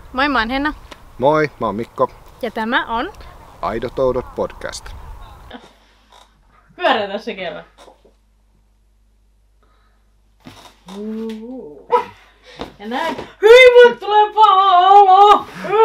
Moi, mä oon Henna. Moi, mä oon Mikko. Ja tämä on... Aidot Oudot podcast. Pyörätä se kerran. Ja näin. Hyi, mulle tulee paha olo!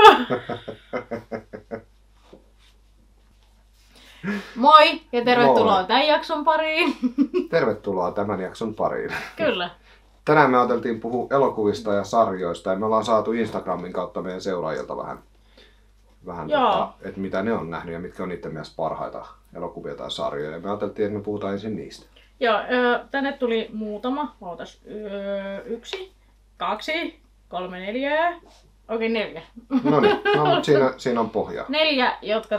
Moi ja tervetuloa Moi. tämän jakson pariin. Tervetuloa tämän jakson pariin. Kyllä. Tänään me ajateltiin puhua elokuvista ja sarjoista ja me ollaan saatu Instagramin kautta meidän seuraajilta vähän että mitä ne on nähnyt ja mitkä on niiden mielestä parhaita elokuvia tai sarjoja. Ja me ajateltiin, että me puhutaan ensin niistä. Joo, tänne tuli muutama. Ootas. 1, 2, 3, 4. Okei, 4. No niin, mutta siinä on pohjaa. 4, jotka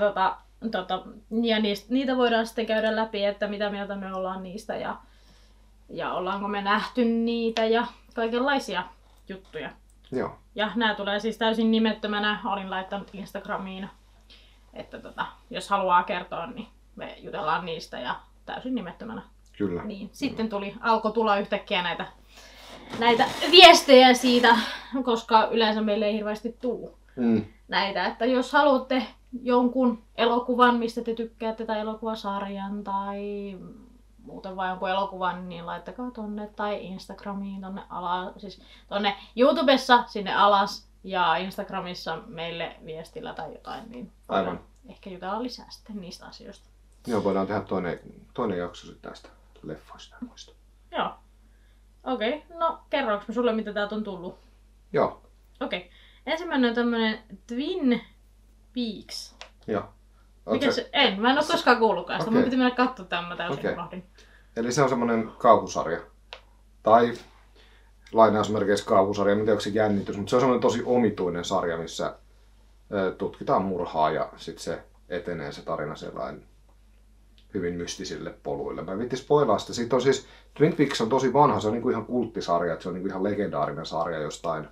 ja niitä voidaan sitten käydä läpi, että mitä mieltä me ollaan niistä ja ollaanko me nähty niitä ja kaikenlaisia juttuja. Joo. Ja nämä tulee siis täysin nimettömänä. Olin laittanut Instagramiin, että jos haluaa kertoa, niin me jutellaan niistä ja täysin nimettömänä. Kyllä. Niin. Sitten alkoi tulla yhtäkkiä näitä viestejä siitä, koska yleensä meille ei hirveästi tule näitä. Että jos haluatte jonkun elokuvan, mistä te tykkäätte, tai elokuvasarjan, tai muuten vaan jonkun elokuvan, niin laittakaa tonne tai Instagramiin tonne alas, siis tonne YouTubessa sinne alas ja Instagramissa meille viestillä tai jotain, niin aivan. Ehkä jutella lisää sitten niistä asioista. Joo, voidaan tehdä toinen jakso sitten näistä leffoista ja muista. Joo. Okei, no kerroinko mä sulle, mitä täältä on tullut? Joo. Okei. Ensimmäinen on tämmönen Twin Peaks. Joo. Mikä se? Mä en oo koskaan kuullutkaan sitä. Mun piti mennä katsoa tämän, mä täysin unohdin. Eli se on semmonen kauhusarja. Tai lainausmerkeissä kauhusarja, en tiedä onko se jännitys, mutta se on semmonen tosi omituinen sarja, missä tutkitaan murhaa ja sit se etenee se tarina sellainen hyvin mystisille poluille. Mä en viitti spoilaa sitä. Siitä on siis, Twin Peaks on tosi vanha, se on niinku ihan kulttisarja, että se on niinku ihan legendaarinen sarja jostain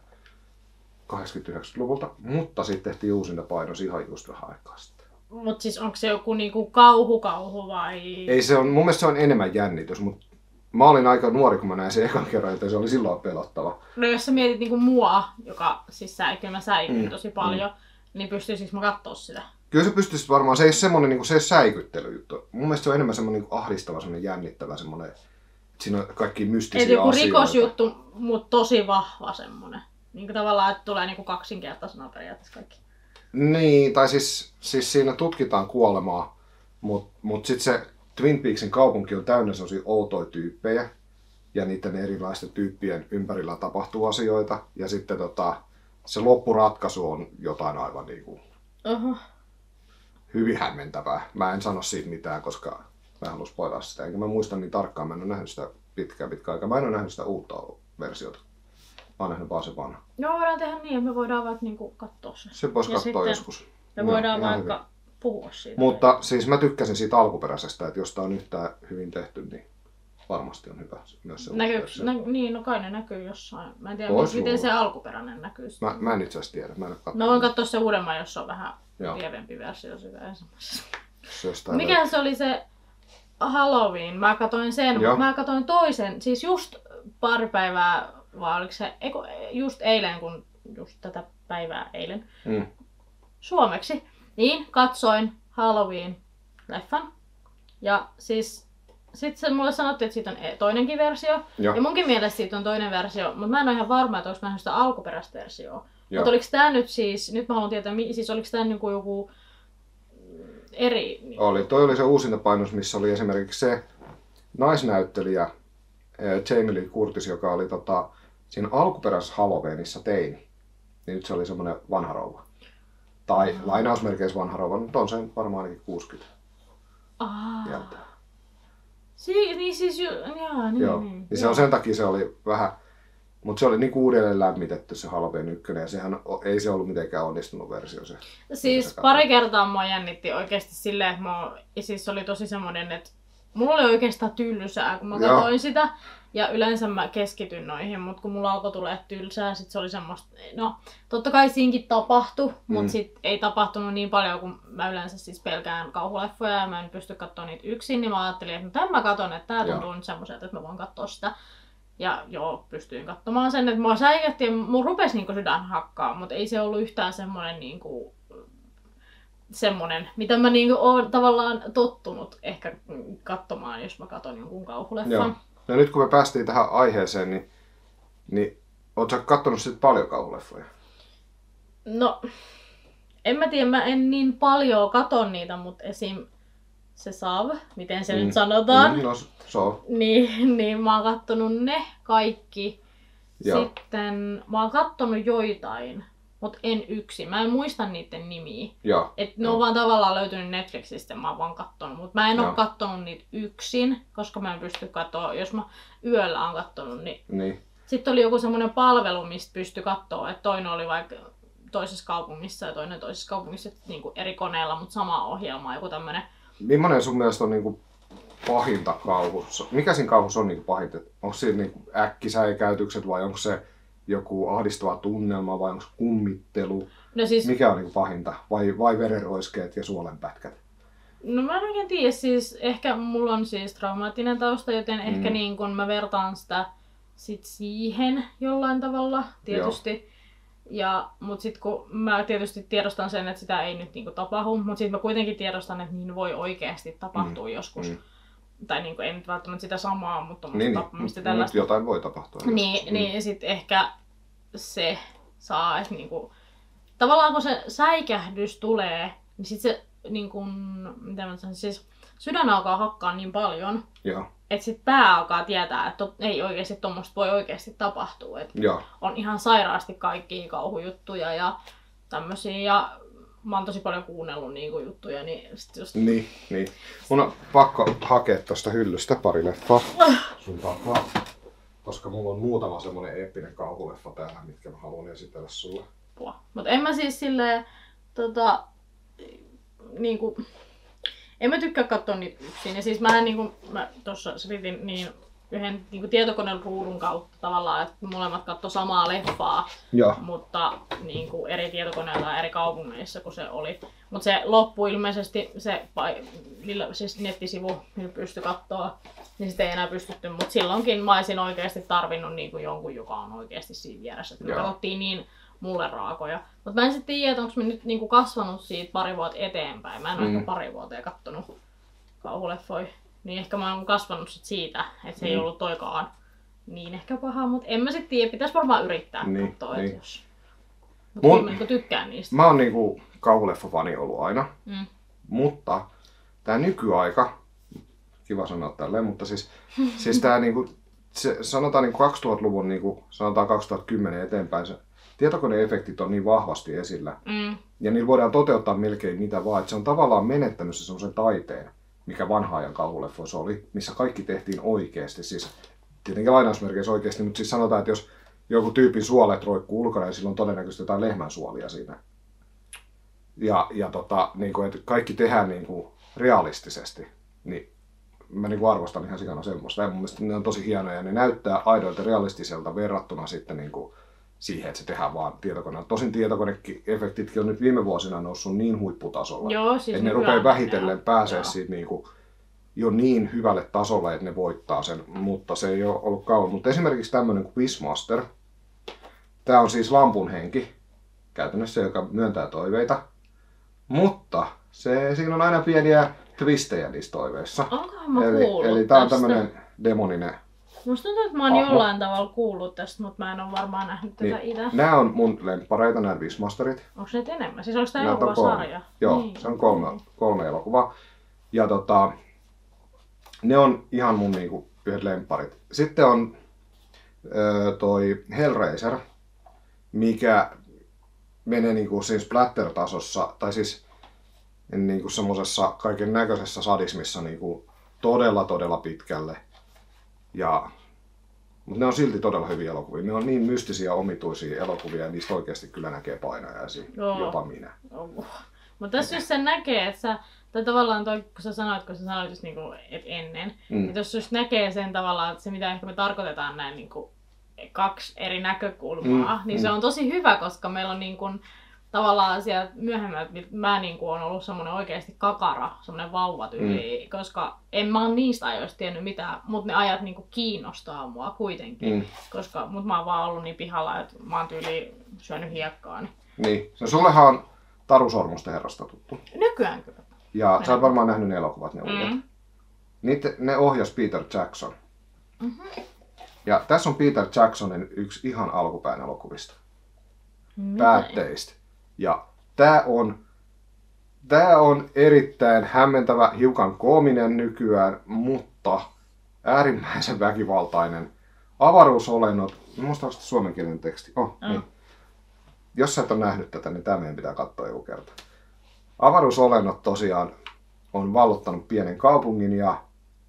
89-luvulta, mutta sitten tehtiin uusinta painos ihan just vähän aikaa sitten. Mut siis onko se joku niinku kauhu vai? Ei se on, mun mielestä se on enemmän jännitys, mutta mä olin aika nuori kun mä näin sen ekan kerran, että se oli silloin pelottava. No jos sä mietit niinku mua, joka siis mä säikyn tosi paljon, niin pystyisikö mä kattoo sitä? Kyllä se pystyisit varmaan, se ei ole semmonen niinku se säikyttelyjuttu. Mun mielestä se on enemmän semmonen niinku ahdistava, semmonen jännittävä semmonen, että siinä on kaikki mystisiä asioita. Eli joku rikosjuttu, mutta tosi vahva semmonen. Niinku tavallaan, että tulee niinku kaksinkertaisena periaatteessa kaikki. Niin, tai siis siinä tutkitaan kuolemaa, mut sit se Twin Peaksin kaupunki on täynnä sellaisia outoja tyyppejä ja niiden erilaisten tyyppien ympärillä tapahtuu asioita ja sitten se loppuratkaisu on jotain aivan niinku hyvin hämmentävää. Mä en sano siitä mitään, koska mä en halua spoilaa sitä, enkä mä muista niin tarkkaan, mä en ole nähnyt sitä pitkään aikaa. Mä en ole nähnyt sitä uutta versiota. Mä oon nähnyt vaan se vanha. Joo, voidaan tehdä niin, että me voidaan vaikka niinku katsoa se. Se voisi katsoa joskus. Me voidaan vaikka hyvin puhua siitä. Mutta siis mä tykkäsin siitä alkuperäisestä, että jos tää on yhtään hyvin tehty, niin varmasti on hyvä myös se niin, no kai ne näkyy jossain. Mä en tiedä, miten se alkuperäinen näkyy. Mä en itse asiassa tiedä. Mä en no voin katsoa se uudemman, jos on vähän lievempi versio sitä ensimmäisestä. Mikä se oli se Halloween? Mä katsoin sen, mutta mä katsoin toisen, siis just pari päivää, vai oliko se just eilen, kun just tätä päivää eilen, suomeksi, niin katsoin Halloween-leffan. Ja siis sitten mulle sanottiin, että siitä on toinenkin versio. Ja munkin mielestä siitä on toinen versio, mutta mä en ole ihan varma, että onko nähnyt sitä alkuperäistä versioa. Mutta oliko tää nyt siis, nyt mä haluan tietää, siis oliko tää joku eri? Oli, toi oli se uusinta painos, missä oli esimerkiksi se naisnäyttelijä Jamie Lee Curtis, joka oli siinä alkuperäisessä Halloweenissa teini. Niin nyt se oli semmonen vanha rouva. Tai lainausmerkeissä vanha rouva, mutta on se varmaan ainakin 60. Niin. Se on sen takia se oli vähän, mutta se oli niinku uudelleen lämmitetty se Halloween 1 ja sehän ei se ollut mitenkään onnistunut versio se. Siis pari kertaa mua jännitti oikeesti silleen, että siis oli tosi semmonen, että mulla oli oikeastaan tylsää kun mä katsoin sitä. Ja yleensä mä keskityn noihin, mutta kun mulla alkoi tulee tylsää, sit se oli semmoista, no totta kai siinkin tapahtui, mutta sit ei tapahtunut niin paljon, kun mä yleensä siis pelkään kauhuleffoja ja mä en pysty katsoa niitä yksin, niin mä ajattelin, että no tämän mä katon, että tää tuntuu nyt semmoiselta, että mä voin katsoa sitä. Ja joo, pystyin katsomaan sen, että mua säikähti ja mun rupesi niinku sydän hakkaa, mutta ei se ollut yhtään semmonen niinku semmonen, mitä mä niinku oon tavallaan tottunut ehkä katsomaan, jos mä katon jonkun kauhuleffan. Joo. No nyt kun me päästiin tähän aiheeseen, niin ootko sä kattonut sit paljon kauhuleffoja? No, en mä tiedä, mä en niin paljon katon niitä, mutta esim. Se Saw, miten se nyt sanotaan. No, niin mä oon kattonut ne kaikki. Joo. Sitten mä oon kattonut joitain, mutta en yksin. Mä en muista niiden nimiä. Et ne on vaan tavallaan löytynyt Netflixistä, mä oon vaan kattonut. Mutta mä en oo kattonut niitä yksin, koska mä en pysty katsoa. Jos mä yöllä oon kattonut, niin. Sitten oli joku semmoinen palvelu, mistä pystyi katsoa, että toinen oli vaikka toisessa kaupungissa ja toinen toisessa kaupungissa niin kuin eri koneella, mutta sama ohjelma, joku tämmönen. Millainen sun mielestä on niinku pahinta kauhussa? Mikä siinä kauhussa on niinku pahinta? Onko siinä niinku äkkisäikäytykset vai onko se joku ahdistava tunnelma vai onko kummittelu? No siis, mikä on niinku pahinta? Vai verenroiskeet ja suolenpätkät? No mä en oikein tiedä. Siis ehkä mulla on siis traumaattinen tausta, joten ehkä niin kun mä vertaan sitä sit siihen jollain tavalla tietysti. Mut sit kun mä tietysti tiedostan sen, että sitä ei nyt niinku tapahdu, mut sit mä kuitenkin tiedostan, että niin voi oikeasti tapahtua joskus. Tai niinku ei nyt välttämättä sitä samaa, mutta tappamista tällaista. Jotain voi tapahtua. Niin sit ehkä se saa, että niinku, tavallaan kun se säikähdys tulee, niin sit se niinku, mitä mä sanon, siis sydän alkaa hakkaa niin paljon. Joo. Että sit pää alkaa tietää, että ei oikeesti tommoista voi oikeesti tapahtua. On ihan sairaasti kaikkia kauhujuttuja ja tämmösiä. Ja mä oon tosi paljon kuunnellut niinku juttuja. Niin, sit just... niin. Mun on pakko hakea tosta hyllystä pari leffaa sun takaa. Koska mulla on muutama semmonen eeppinen kauhuleffa täällä, mitkä mä haluan esitellä sulle. Mut en mä siis silleen niinku... En mä tykkää katsoa niitä yksin. Ja siis mä tossa selitin niin yhden niin tietokoneen ruudun kautta tavallaan, että molemmat katsoi samaa leffaa, mutta niin kuin eri tietokoneilla ja eri kaupungeissa kun se oli. Mutta se loppui ilmeisesti, siis nettisivu, millä pystyi katsoa, niin sitä ei enää pystytty. Mutta silloinkin mä olisin oikeasti tarvinnut niin kuin jonkun, joka on oikeasti siinä vieressä. Me katsottiin niin mulle raakoja. Mutta mä en sitten tiedä, että onko mä nyt niinku kasvanut siitä pari vuotta eteenpäin. Mä en ole ehkä pari vuotta kattonut kauhuleffoja. Niin ehkä mä oon kasvanut sit siitä, että se ei ollut toikaan niin ehkä paha. Mutta en mä sitten tiedä, pitäis varmaan yrittää katsoa, että jos... Mutta kyllä mä niinku tykkään niistä. Mä oon niinku kauhuleffafani ollut aina. Mutta tää nykyaika, kiva sanoa tälleen, mutta siis tää niinku, sanotaan niinku 2000-luvun, niinku, sanotaan 2010 eteenpäin, se tietokoneefektit on niin vahvasti esillä. Ja niillä voidaan toteuttaa melkein mitä vaan. Että se on tavallaan menettänyt se semmoisen taiteen, mikä vanha ajan kauhuleffoissa oli, missä kaikki tehtiin oikeasti. Siis tietenkin lainausmerkeissä oikeasti, mutta siis sanotaan, että jos joku tyypin suolet roikkuu ulkona, niin sillä on todennäköisesti jotain lehmän suolia siinä. Niin kuin, että kaikki tehdään niin kuin realistisesti. Niin mä niin kuin arvostan ihan sikana semmoista. Ja mun mielestä ne on tosi hienoja ja ne näyttää aidoilta realistiselta verrattuna sitten niin kuin siihen, että se tehdään vaan tietokoneella. Tosin tietokoneeftitkin on nyt viime vuosina noussut niin huipputasolla, joo, siis että ne rupeaa vähitellen pääsee siitä niinku jo niin hyvälle tasolle, että ne voittaa sen, mutta se ei ole ollut kauan. Mutta esimerkiksi tämmöinen kuin Wishmaster, tämä on siis lampun henki, käytännössä joka myöntää toiveita, mutta siinä on aina pieniä twistejä niissä toiveissa. Onkohan mä kuullut eli tämä on tämmöinen demoninen. Musta tuntuu, että mä oon jollain tavalla kuullut tästä, mutta mä en ole varmaan nähnyt tätä itse. Nämä on mun lemppareita, nämä Wishmasterit. Onko ne enemmän? Siis onko tämä elokuvasarja? Joo, niin. Se on kolme elokuvaa. Ja ne on ihan mun niinku yhdet lempparit. Sitten on toi Hellraiser, mikä menee niinku siinä splatter-tasossa, tai siis niinku semmosessa kaiken näköisessä sadismissa niinku todella pitkälle. Mutta ne on silti todella hyviä elokuvia. Ne on niin mystisiä, omituisia elokuvia ja niistä oikeasti kyllä näkee painajaisia. Jopa minä. Mutta tässä just sen näkee, että tai tavallaan toi, kun sä sanoit just niinku, et ennen, että jos just näkee sen tavallaan, että se mitä ehkä me tarkoitetaan näin niinku, kaksi eri näkökulmaa, niin se on tosi hyvä, koska meillä on niinku, tavallaan sieltä myöhemmät, mä niinku on ollut semmonen oikeesti kakara, semmonen vauvatyyli, koska en mä oon niistä ajoista tiennyt mitään, mutta ne ajat niinku kiinnostaa mua kuitenkin, mut mä oon vaan ollut niin pihalla, että mä oon tyyli syönyt hiekkaa. Niin, no sullehan on Taru Sormusten herrasta tuttu. Nykyään kyllä. Ja sä oot varmaan nähnyt ne elokuvat, ne uudet. Ne ohjasi Peter Jackson. Ja tässä on Peter Jacksonin yksi ihan alkupäin elokuvista. Bad Taste. Ja tää on erittäin hämmentävä, hiukan koominen nykyään, mutta äärimmäisen väkivaltainen. Avaruusolennot, muistaakseni suomenkielinen teksti. Niin. Jos sä et ole nähnyt tätä, niin tää meidän pitää katsoa joku kerta. Avaruusolennot tosiaan on vallottanut pienen kaupungin ja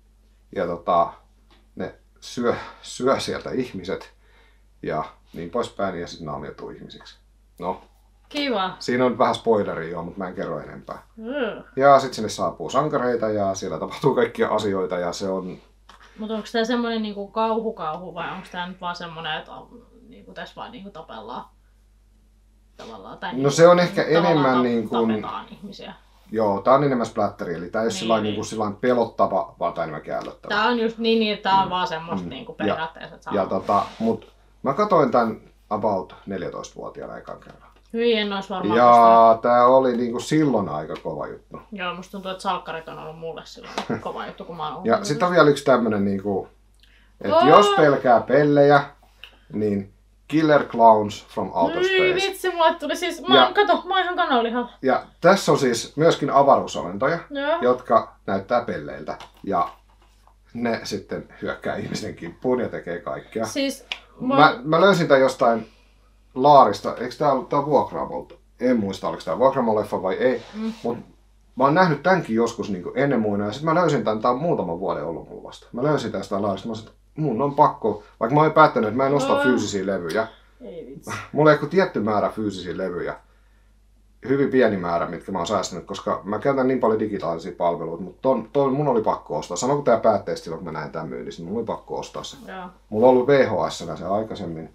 ne syö sieltä ihmiset ja niin poispäin ja sitten naamioituu ihmisiksi. No. Kiva. Siinä on vähän spoileria jo, mutta mä en kerro enempää. Ja sitten sinne saapuu sankareita ja siellä tapahtuu kaikkia asioita ja se on... Mutta onko tää semmonen niinku kauhu vai onko tää nyt vaan semmonen, että niinku tässä vaan niinku tapellaan? Tavallaan, tai no se on ehkä enemmän niin kuin... tapetaan ihmisiä. Joo, tää on enemmän splatteri, eli tää ei ole niin pelottava, vaan tää enemmän käälöttävä. Tää on just niin, että tää on vaan semmoista niinku periaatteessa, että mut mä katsoin tän about 14-vuotiaana ekan kerran. Hyi, en ois varmaan ja tää oli niinku silloin aika kova juttu. Joo, musta tuntuu, että salkkarit on ollut mulle silloin kova juttu, kun mä oon ollut. Ja sit on vielä yksi tämmönen niinku, että jos pelkää pellejä, niin Killer Clowns from Outer Space. Hyi vitsi, mulle tuli siis, kato, mä oon ihan kananlihalla. Ja tässä on siis myöskin avaruusolentoja, jotka näyttää pelleiltä. Ja ne sitten hyökkää ihmisten kimppuun ja tekee kaikkea. Siis, mä löysin tän jostain laarista, eikö tää ollut vuokraamolta? En muista, oliko tää vuokraamoleffa vai ei. Mut mä oon nähnyt tämänkin joskus niin ennen muina ja sit mä löysin tän, tää on muutaman vuoden ollut mulla vasta. Mä löysin tästä laarista, mä sanoin, että mun on pakko, vaikka mä oon päättänyt, että mä en osta fyysisiä levyjä. Ei vitsi. Mulla ei ole tietty määrä fyysisiä levyjä. Hyvin pieni määrä, mitkä mä oon säästänyt, koska mä käytän niin paljon digitaalisia palveluita, mutta mun oli pakko ostaa. Sama kuin tää päätteistä silloin, kun mä näin tämän myynnissä, niin mun oli pakko ostaa se. Joo. Mulla on ollut VHS-nä se aikaisemmin.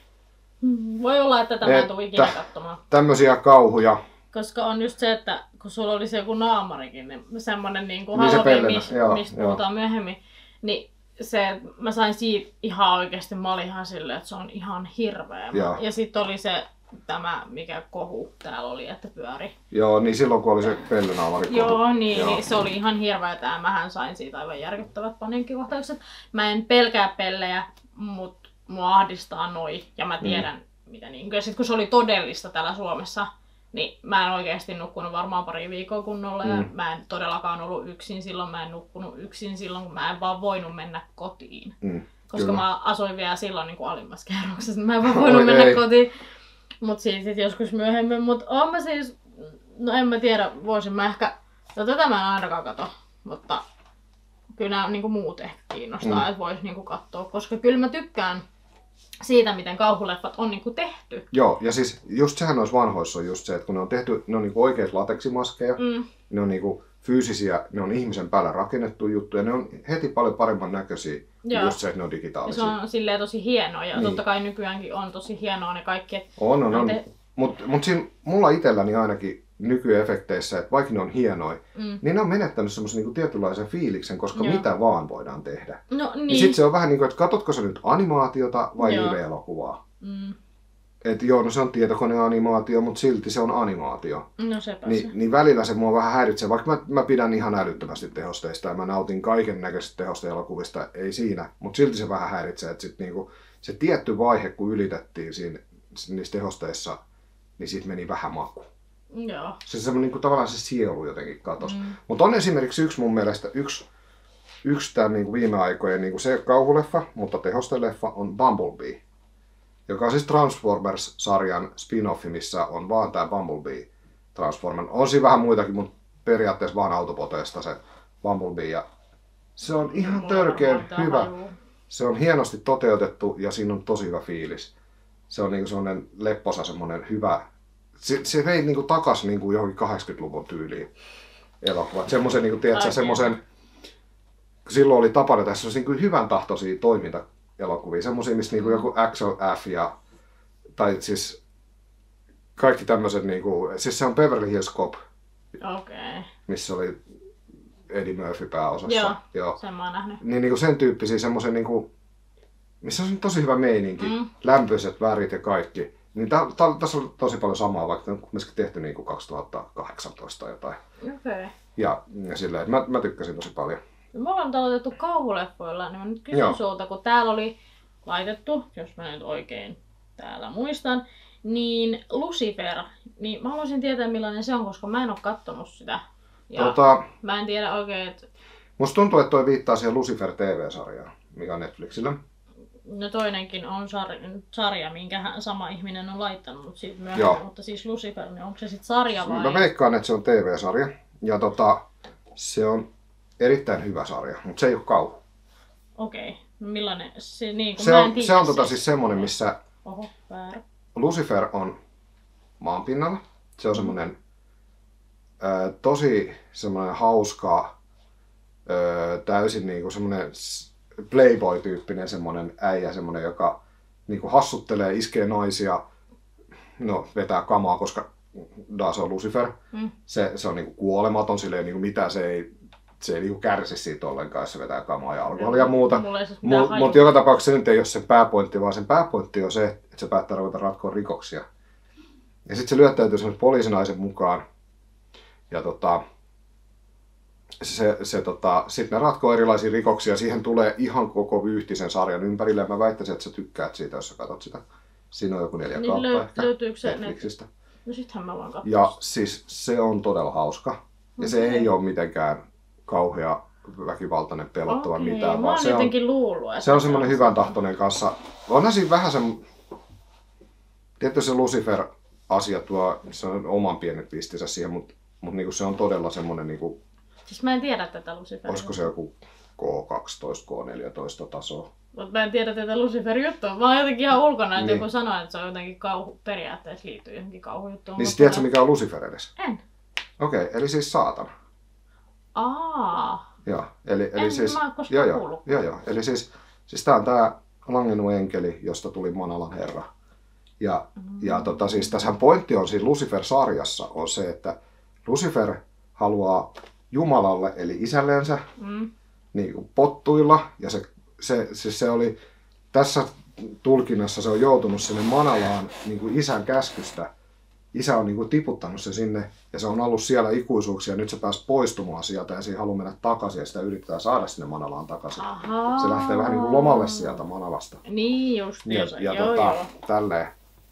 Voi olla, että tämä ei tule ikinä katsomaan. Tämmösiä kauhuja. Koska on just se, että kun sulla oli se joku naamarikin, niin semmonen niinku Halloween, mistä puhutaan myöhemmin, niin mä sain siitä ihan oikeesti, mä olin ihan silleen, että se on ihan hirveä. Ja sit oli tämä, mikä kohu täällä oli, että pyöri. Joo, niin silloin kun oli se pellenaamari kohu. Joo, niin se oli ihan hirveä. Mähän sain siitä aivan järkyttävät paniikkikohtaukset. Mä en pelkää pellejä, mut mua ahdistaa noi. Ja mä tiedän, mitä niin. Ja sit kun se oli todellista täällä Suomessa, niin mä en oikeesti nukkunut varmaan pari viikkoa kunnolla. Ja mä en todellakaan ollut yksin silloin. Mä en nukkunut yksin silloin, kun mä en vaan voinut mennä kotiin. Koska mä asuin vielä silloin niin kuin alimmassa kerroksessa. Mä en vaan voinut mennä kotiin. Mut siis sit joskus myöhemmin. Mut oon mä siis, no en mä tiedä, voisin mä ehkä, no tätä mä en ainakaan kato. Mutta kyllä nämä niinku muut ehkä kiinnostaa, että vois niinku katsoa. Koska kyllä mä tykkään siitä, miten kauhuleffat on niinku tehty. Joo, ja siis just sehän noissa vanhoissa on just se, että kun ne on tehty, ne on niinku oikeat lateksimaskeja, ne on niinku fyysisiä, ne on ihmisen päällä rakennettu juttuja, ne on heti paljon paremman näköisiä, just se, että ne on digitaalisia. Ja se on silleen tosi hienoa, ja totta kai nykyäänkin on tosi hienoa ne kaikki. On. Mut siinä mulla itselläni ainakin nykyefekteissä, että vaikka ne on hienoja, niin ne on menettänyt semmoisen niinku tietynlaisen fiiliksen, koska mitä vaan voidaan tehdä. No niin. Ja sit se on vähän niin kuin, että katsotko sä nyt animaatiota vai live-elokuvaa? Että joo, no se on tietokoneanimaatio, mutta silti se on animaatio. No sepä niin välillä se mua vähän häiritsee, vaikka mä pidän ihan älyttömästi tehosteista ja mä nautin kaiken näköisistä tehosteelokuvista, ei siinä. Mutta silti se vähän häiritsee, että sit niinku, se tietty vaihe, kun ylitettiin niissä tehosteissa, niin siitä meni vähän maku. Joo. Se semmoinen niinku, tavallaan se sielu jotenkin katosi. Mutta on esimerkiksi mun mielestä yksi tämän niinku viime aikojen niinku se kauhuleffa, mutta tehosteleffa on Bumblebee. Joka on siis Transformers-sarjan spin-offi, missä on vaan tää Bumblebee Transformer. On siinä vähän muitakin, mutta periaatteessa vaan autopoteesta se Bumblebee. Ja se on ihan törkeen hyvä. Se on hienosti toteutettu ja siinä on tosi hyvä fiilis. Se on niinku semmonen lepposa, semmonen hyvä. Se vei niinku takas niinku johonkin 80-luvun tyyliin elokuvat. Semmosen niinku, tiedätkö, semmosen. Silloin oli tapana tässä niinku hyvän tahtoisia elokuvia, semmosia, missä niinku joku Axel F. tai siis kaikki tämmöiset niinku, siis se on Beverly Hills Cop. Okei. Missä oli Eddie Murphy pääosassa. Joo. Sen mä oon nähnyt. Niin niinku sen tyyppisiä semmoisen niinku, missä on tosi hyvä meininki, lämpöiset värit ja kaikki. Niin tässä on tosi paljon samaa, vaikka on kuitenkin tehty niinku 2018 jotain. Okei. Ja silleen, mä tykkäsin tosi paljon. Me ollaan aloitettu kauhuleffoilla, niin mä nyt kysyn sulta, kun täällä oli laitettu, jos mä nyt oikein täällä muistan, niin Lucifer. Niin mä haluaisin tietää millainen se on, koska mä en oo kattonut sitä. Ja mä en tiedä oikein, että... Musta tuntuu, että toi viittaa siihen Lucifer TV-sarjaan, mikä on Netflixillä. No toinenkin on sarja, minkä sama ihminen on laittanut, mutta siitä myöhemmin. Mutta siis Lucifer, niin onko se sitten sarja vai? Mä veikkaan, että se on TV-sarja. Ja se on erittäin hyvä sarja, mutta se ei ole kauhu. Okei. No millainen? Se on siis semmonen, missä Lucifer on maanpinnalla. Se on semmonen tosi semmonen hauska, täysin niinku semmonen playboy-tyyppinen semmonen äijä, semmonen, joka niinku hassuttelee, iskee naisia, no vetää kamaa, koska se on Lucifer. Se on niinku kuolematon, sillä ei niinku mitään, se ei niinku kärsi siitä ollenkaan, jos se vetää kamaa ja alkoholia ja muuta. Mutta joka tapauksessa se nyt ei ole sen pääpointti, vaan sen pääpointti on se, että se päättää ruveta ratkoa rikoksia. Ja sitten se lyöttäytyy semmoisen poliisinaisen mukaan. Ja sitten ne ratkoo erilaisia rikoksia. Siihen tulee ihan koko vyyhti sen sarjan ympärille. Ja mä väittäisin, että sä tykkäät siitä, jos sä katsot sitä. Siinä on joku 4 kautta ehkä löytyykö se Netflixistä. No sittenhän mä vaan katson. Ja siis se on todella hauska. Ja se ei ole mitenkään kauhea, väkivaltainen, pelottava mitään. Mä oon jotenkin luullut, että se on semmoinen hyvän tahtoinen kanssa. Onhan siinä vähän tietysti se Lucifer-asia tuo, se on oman pienet pistinsä siihen, mutta niinku se on todella semmoinen niinku... Siis mä en tiedä tätä Luciferia. Olisiko se joku K12, K14 taso? Mä en tiedä tätä Lucifer-juttua. Mä oon jotenkin ihan ulkona, että joku sanoo, että se on jotenkin periaatteessa liittyy johonkin kauhujuttuun. Niin tiedätkö mikä on Lucifer edes? En. Okei, eli siis saatana. Joo, eli siis... Mä oon koskaan kuullut. Joo. Eli siis tää on tää langennut enkeli, josta tuli Manalan herra. Ja siis tässähän pointti on siinä Lucifer-sarjassa on se, että Lucifer haluaa Jumalalle eli isälleensä niin kuin pottuilla. Ja se oli tässä tulkinnassa se on joutunut sinne Manalaan niin kuin isän käskystä. Isä on niin kuin tiputtanut se sinne ja se on ollut siellä ikuisuuksia. Nyt se pääsi poistumaan sieltä ja se haluaa mennä takaisin ja sitä yrittää saada sinne Manalaan takaisin. Ahaa. Se lähtee vähän niin kuin lomalle sieltä Manalasta. Niin just. Ja tälleen.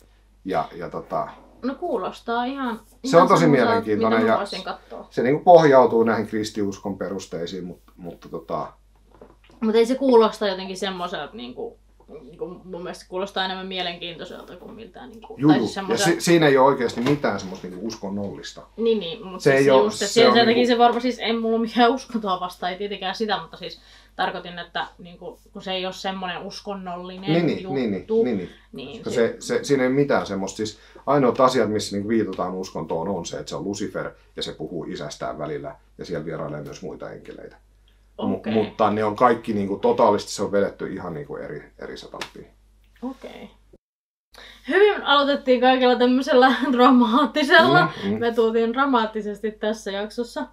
No kuulostaa ihan se on tosi mielenkiintoinen ja se niin kuin pohjautuu näihin kristiuskon perusteisiin, mutta ei se kuulosta jotenkin semmoiselta niinku mun mielestä kuulostaa enemmän mielenkiintoiselta kuin miltään niinku siinä ei ole oikeasti mitään semmoista niinku uskonnollista. Niin, mutta se just sen takia niinku... se varmaan siis ei mulla mikään uskontoa vastaan, ei tietenkään sitä, mutta siis tarkoitin, että niinku, kun se ei ole semmoinen uskonnollinen juttu. Niin, siinä ei ole mitään semmoista. Siis ainoat asiat, missä niinku viitataan uskontoon on se, että se on Lucifer ja se puhuu isästään välillä ja siellä vierailee myös muita enkeleitä. Okay. Mutta ne on kaikki niinku totaalisesti se on vedetty ihan niinku eri setappiin. Okei. Hyvin aloitettiin kaikella tämmöisellä dramaattisella. Me tultiin dramaattisesti tässä jaksossa.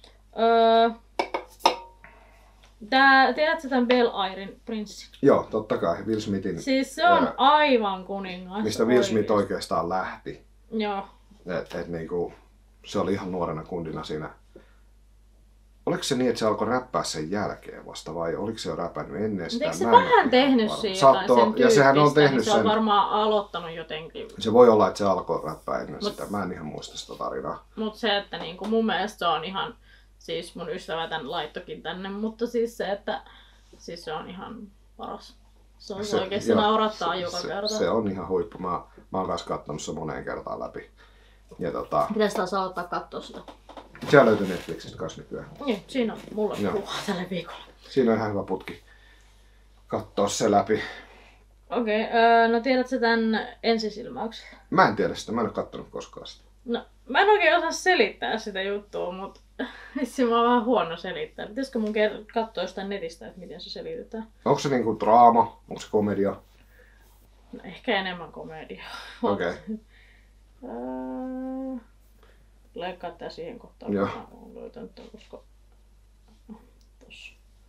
Tiedätkö tämän Bel Airin prinssin? Joo, totta kai. Will Smithin. Siis se on aivan kuningas. Mistä Will Smith oikeastaan lähti. Joo. Niinku, se oli ihan nuorena kundina siinä. Oliko se niin, että se alkoi räppää sen jälkeen vasta vai oliko se jo räpännyt ennen sitä? Eikö se vähän tehnyt siinä jotain sen tyyppistä, ja sehän on tehnyt niin se on varmaan aloittanut jotenkin. Se voi olla, että se alkoi räppää ennen sitä. Mä en ihan muista sitä tarinaa. Mutta se, että niinku mun mielestä se on ihan, siis mun ystävä tän laittokin tänne, mutta siis se, että siis se on ihan paras. Se on oikeasti naurattaa joka kerta. Se on ihan huippu. Mä oon kanssa katsonut se moneen kertaan läpi. Ja pitäisi taas aloittaa katsoa sitä. Siellä löytyy Netflixistä kanssa nykyään. Niin, siinä on mulla kuvaa tällä viikolla. Siinä on ihan hyvä putki katsoa se läpi. Okei, no tiedätkö tämän ensisilmäyksen? Mä en tiedä sitä, mä en ole katsonut koskaan sitä. No, mä en oikein osaa selittää sitä juttua, mutta vitsi mä oon vähän huono selittää. Pitäisikö mun katsoa jostain netistä, että miten se selitetään? Onko se niinku draama? Onko se komedia? No ehkä enemmän komediaa. Okei. Leikkaa tää siihen kohtaan, kun mä oon löytänyt tämän, koska... Tossa.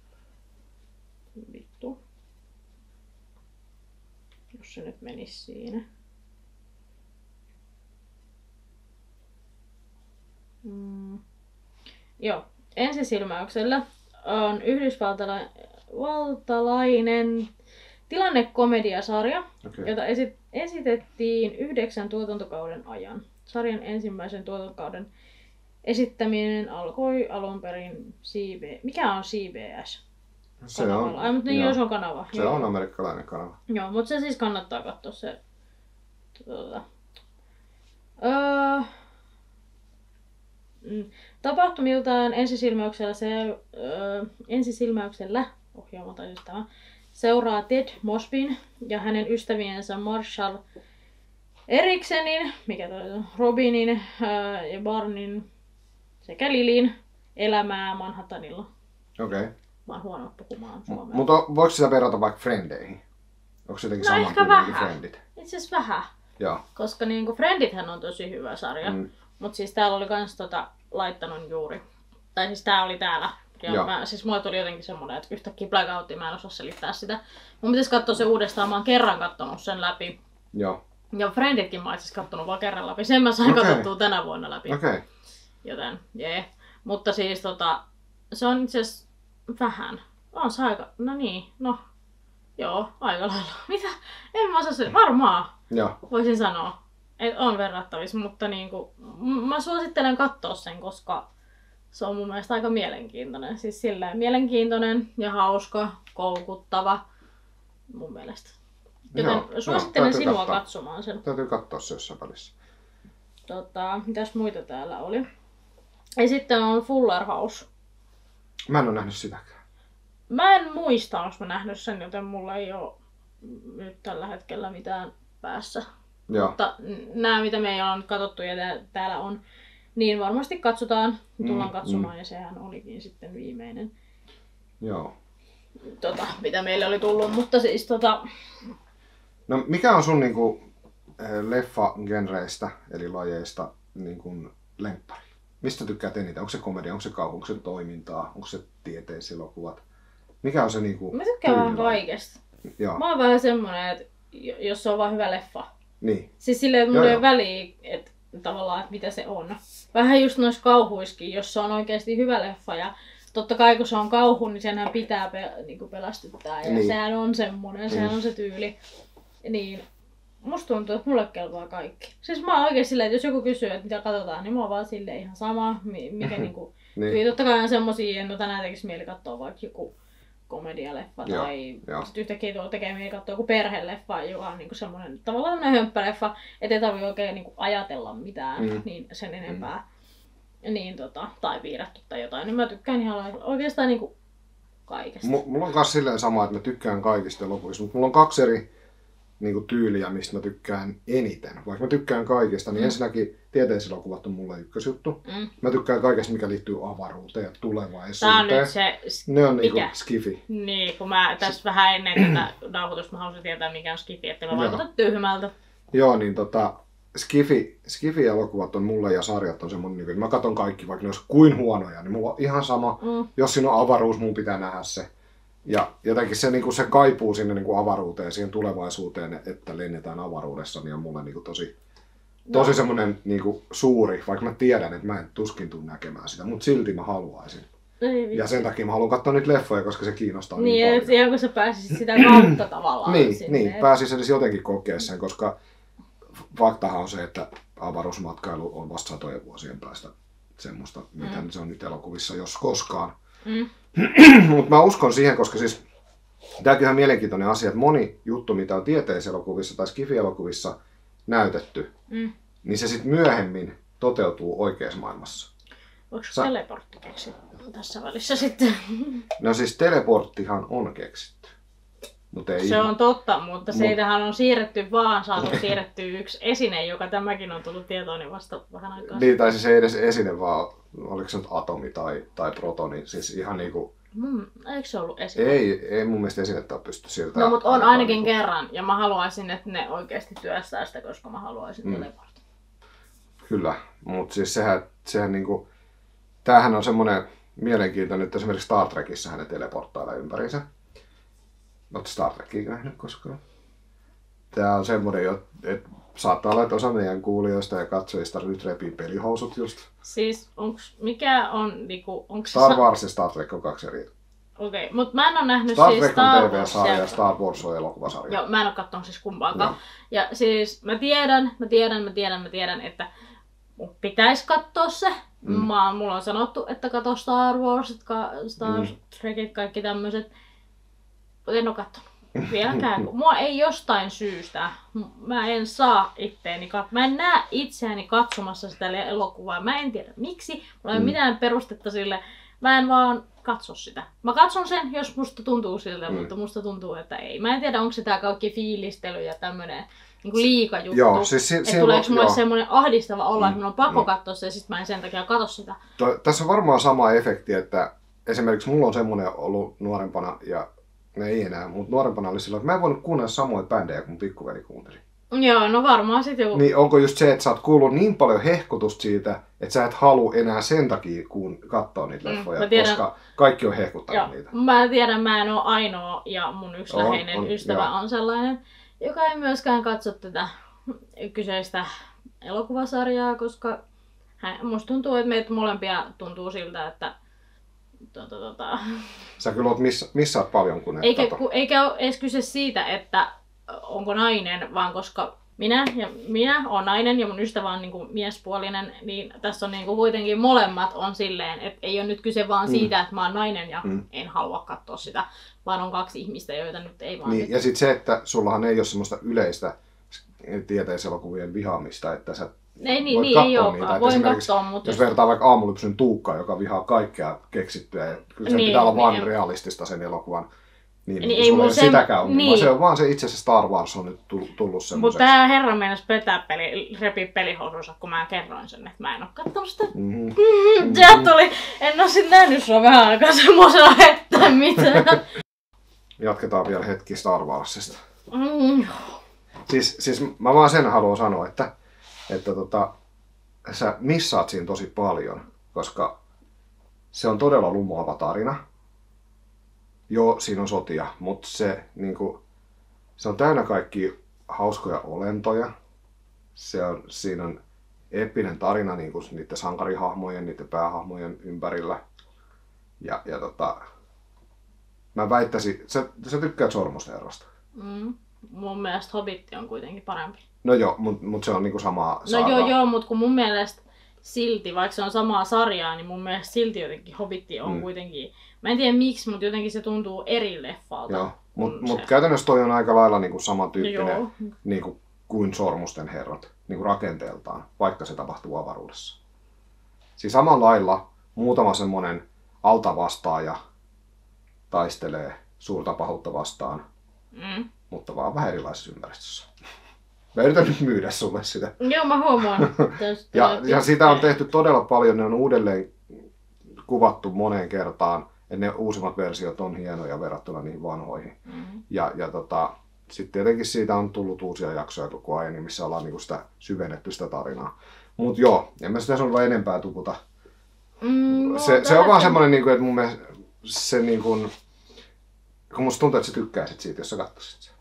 Vittu. Jos se nyt menis siinä. Joo. Ensisilmäyksellä on yhdysvaltalainen tilannekomediasarja, jota esitettiin 9 tuotantokauden ajan. Sarjan ensimmäisen tuotantokauden esittäminen alkoi alun perin Mikä on CBS? Se on. Ai, mutta niin, se on kanava. Se on amerikkalainen kanava. Joo, mutta se siis kannattaa katsoa se. Tapahtumiltaan ensisilmäyksellä seuraa Ted Mosbyn ja hänen ystäviensä Marshall Eriksenin, Robinin ja Barnin sekä Lilin elämää Manhattanilla. Okei. Mä oon huono puhumaan suomea. Mutta voiko sitä verrata vaikka Frendeihin? Onko se jotenkin saman tyyliin kuin Friendit? Itse asiassa vähän. Joo. Koska niinku Friendithän on tosi hyvä sarja. Mutta siis täällä oli kans laittanut juuri. Tai siis tää oli täällä. Ja siis mulle tuli jotenkin semmonen, että yhtäkkiä blackoutti, mä en osaa selittää sitä. Mun pitäis katsoa se uudestaan, mä oon kerran kattonut sen läpi. Joo. Ja Frienditkin mä oon itse kattonut vaan kerran läpi. Sen mä sain katsottua tänä vuonna läpi. Okei. Joten, Mutta siis se on itse asiassa vähän. On se aika, aika lailla. Mitä? En mä osaa sen, varmaan. Joo. Voisin sanoa, että on verrattavissa, mutta niinku, mä suosittelen katsoa sen, koska se on mun mielestä aika mielenkiintoinen. Siis silleen mielenkiintoinen ja hauska, koukuttava mun mielestä. Joten suosittelen sinua katsomaan sen. Täytyy katsoa se jossain välissä. Mitäs muita täällä oli? Ja sitten on Fuller House. Mä en oo nähnyt sitäkään. Mä en muista, onko mä nähnyt sen, joten mulla ei oo nyt tällä hetkellä mitään päässä. Joo. Mutta nämä, mitä me ei olla nyt katsottu ja täällä on, niin varmasti katsotaan. Tullaan katsomaan ja sehän olikin sitten viimeinen. Joo. Mitä meille oli tullut, mutta siis No mikä on sun niinku leffa-genreistä, eli lajeista niinku lemppari? Mistä tykkäät eniten? Onko se komedia, onko se kauhu, onko se toimintaa, onko se tieteiselokuvat? Mikä on se niinku mä tykkään vaan kaikesta. Joo. Mä oon vähän semmonen, että jos se on vaan hyvä leffa. Niin. Siis silleen, että mulla ei ole väliä, että tavallaan, että mitä se on. Vähän just noissa kauhuiskin, jos se on oikeasti hyvä leffa ja totta kai kun se on kauhu, niin senhän pitää niinku pelästyttää ja sehän on semmonen, sehän on se tyyli. Niin musta tuntuu, että mulle kelpaa kaikki. Siis mä oon oikein silleen, että jos joku kysyy, että mitä katsotaan, niin mä oon vaan silleen ihan sama, mikä niinku... niin. Totta kai on semmosia, että tänään tekisi mieli katsoa vaikka joku komedialeffa tai sit yhtäkkiä tuolla tekee mieli katsoa joku perheleffa, joka on niinku semmonen tavallaan tämmönen hömppäleffa, ettei tarvii oikein niinku ajatella mitään niin sen enempää. Niin tai piirretty tai jotain, niin mä tykkään ihan oikeastaan niinku kaikesta. Mulla on kans silleen sama, että mä tykkään kaikista elokuvista, mutta mulla on 2 eri niinku tyyliä, mistä mä tykkään eniten. Vaikka mä tykkään kaikesta, niin ensinnäkin tieteiselokuvat on mulle ykkösjuttu. Mä tykkään kaikesta, mikä liittyy avaruuteen ja tulevaisuuteen. Tää on nyt se... Ne on niinku skifi. Niin, kun mä tässä vähän ennen tätä nauhoitusta mä haluaisin tietää, mikä on skifi, ettei mä vaikuta tyhmältä. Joo, niin Skifi-elokuvat on mulle ja sarjat on semmonen, että mä katon kaikki, vaikka ne olisi kuin huonoja, niin mulla on ihan sama. Jos siinä on avaruus, mun pitää nähdä se. Ja jotenkin se, niin se kaipuu sinne niin avaruuteen, siihen tulevaisuuteen, että lennetään avaruudessa, niin on mulle niin tosi semmoinen niin suuri, vaikka mä tiedän, että mä en tuskin tule näkemään sitä, mutta silti mä haluaisin. Ja sen takia mä haluan katsoa niitä leffoja, koska se kiinnostaa niin paljon. Niin, kun sä pääsisit sitä kautta tavallaan niin, pääsis edes jotenkin kokea sen, koska faktahan on se, että avaruusmatkailu on vasta 100 vuosien päästä semmoista, mitä se on nyt elokuvissa, jos koskaan. Mutta mä uskon siihen, koska siis tämäkin on ihan mielenkiintoinen asia, että moni juttu, mitä on tieteiselokuvissa tai skifi-elokuvissa näytetty, niin se sitten myöhemmin toteutuu oikeassa maailmassa. Voiko teleportti keksitty tässä välissä sitten? No siis teleporttihan on keksitty. Se on totta, mutta siitähän on saatu siirrettyä yksi esine, joka tämäkin on tullut tietooni vasta vähän aikaa. Niin, tai siis ei edes esine, vaan oliko se nyt atomi tai protoni, siis ihan niinku... Eikö se ollut esine? Ei mun mielestä esinettä ole pysty sieltä... No, mutta on ainakin kerran, ja mä haluaisin, että ne oikeasti työstää sitä, koska mä haluaisin teleportin. Kyllä, mutta siis sehän niinku, tämähän on semmoinen mielenkiintoinen, että esimerkiksi Star Trekissä ne teleporttailee ympäriinsä. Oletko Star Trekia nähnyt koskaan? Tää on semmoinen, että saattaa olla, että osa meidän kuulijoista ja katsojista nyt repii pelihousut just. Siis mikä on niinku... Star Wars ja Star Trek on 2 eri. Okei, mutta mä en ole nähnyt Star siis Trek Star on TV-sarja ja Star Wars on elokuvasarja. Joo, mä en ole katsonut siis kumpaakaan. No. Ja siis mä tiedän, että mun pitäisi katsoa se. Mulla on sanottu, että katso Star Wars, Star Trekit, kaikki tämmöiset. Mutta en ole katsonut vieläkään. Mua ei jostain syystä, mä en saa itteeni mä en näe itseäni katsomassa sitä elokuvaa. Mä en tiedä miksi, mulla ei ole mitään perustetta sille. Mä en vaan katso sitä. Mä katson sen, jos musta tuntuu siltä, mutta musta tuntuu, että ei. Mä en tiedä, onko se tää kaikki fiilistely ja tämmönen niinku liikajuttu. Joo, siis että tuleeko mulle semmonen ahdistava olla, että mun on pakko katsoa se ja sit mä en sen takia katso sitä. Tässä on varmaan sama efekti, että esimerkiksi mulla on semmonen ollut nuorempana, ja ei enää, mutta nuorempana oli silloin, että mä en voinut kuunnella samoja bändejä kuin pikkuveli kuunteli. Joo, no varmaan sit joku... Niin onko just se, että sä oot kuullut niin paljon hehkutusta siitä, että sä et halua enää sen takia katsoa niitä leffoja, koska kaikki on hehkuttanut niitä. Mä tiedän, mä en oo ainoa ja mun yksi läheinen ystävä on sellainen, joka ei myöskään katso tätä kyseistä elokuvasarjaa, koska musta tuntuu, että meitä molempia tuntuu siltä, että Sä kyllä oot missaat paljon, kun eikä ole edes kyse siitä, että onko nainen, vaan koska minä olen nainen ja mun ystävä on niinku miespuolinen, niin tässä on niinku kuitenkin molemmat on silleen, että ei ole nyt kyse vaan siitä, että mä oon nainen ja en halua katsoa sitä, vaan on 2 ihmistä, joita nyt ei vaan... Niin, ja sitten se, että sullahan ei ole semmoista yleistä tieteiselokuvien vihaamista, että sä voit katsoa niitä. Voin katsoa, mutta... Jos vertaa vaikka Aamulypsyn Tuukkaa, joka vihaa kaikkea keksittyä, ja kyllä sen pitää olla vaan realistista sen elokuvan. Niin ei sulla ei sitäkään ongelmaa. Se on vaan se itse asiassa Star Wars on nyt tullut semmoiseksi. Mutta tää herra meinasi repii pelihousunsa, kun mä kerroin sen, että mä en oo kattonut sitä. En oo sit nähnyt sua vähän aikaa semmosena, että mitään. Jatketaan vielä hetki Star Warsista. Siis mä vaan sen haluan sanoa, että sä missaat siinä tosi paljon, koska se on todella lumoava tarina. Joo, siinä on sotia, mutta se on täynnä kaikki hauskoja olentoja. Siinä on eeppinen tarina niiden sankarihahmojen, niiden päähahmojen ympärillä. Ja mä väittäisin, sä tykkäät Sormusherrasta. Mun mielestä Hobbitti on kuitenkin parempi. No joo, mut se on samaa sarjaa. No joo, mutta kun mun mielestä silti, vaikka se on samaa sarjaa, niin mun mielestä silti jotenkin Hobbitti on kuitenkin... Mä en tiedä miksi, mutta jotenkin se tuntuu eri leffalta. Joo, mutta käytännössä toi on aika lailla samantyyppinen kuin Sormusten herrat rakenteeltaan, vaikka se tapahtuu avaruudessa. Siis samalla lailla muutama semmonen altavastaaja taistelee suurta pahuutta vastaan, mutta vaan vähän erilaisessa ympäristössä. Mä yritän nyt myydä sulle sitä. Joo, mä huomaan. ja sitä on tehty todella paljon, ne on uudelleen kuvattu moneen kertaan. Ja ne uusimmat versiot on hienoja verrattuna niihin vanhoihin. Ja sitten tietenkin siitä on tullut uusia jaksoja koko ajan, missä ollaan sitä syvennetty sitä tarinaa. Mut joo, en mä sitä sanoa enempää tuputa. Se on vaan semmonen, että mun mielestä se kun musta tuntuu, että sä tykkäisit siitä, jos sä katsoisit sen.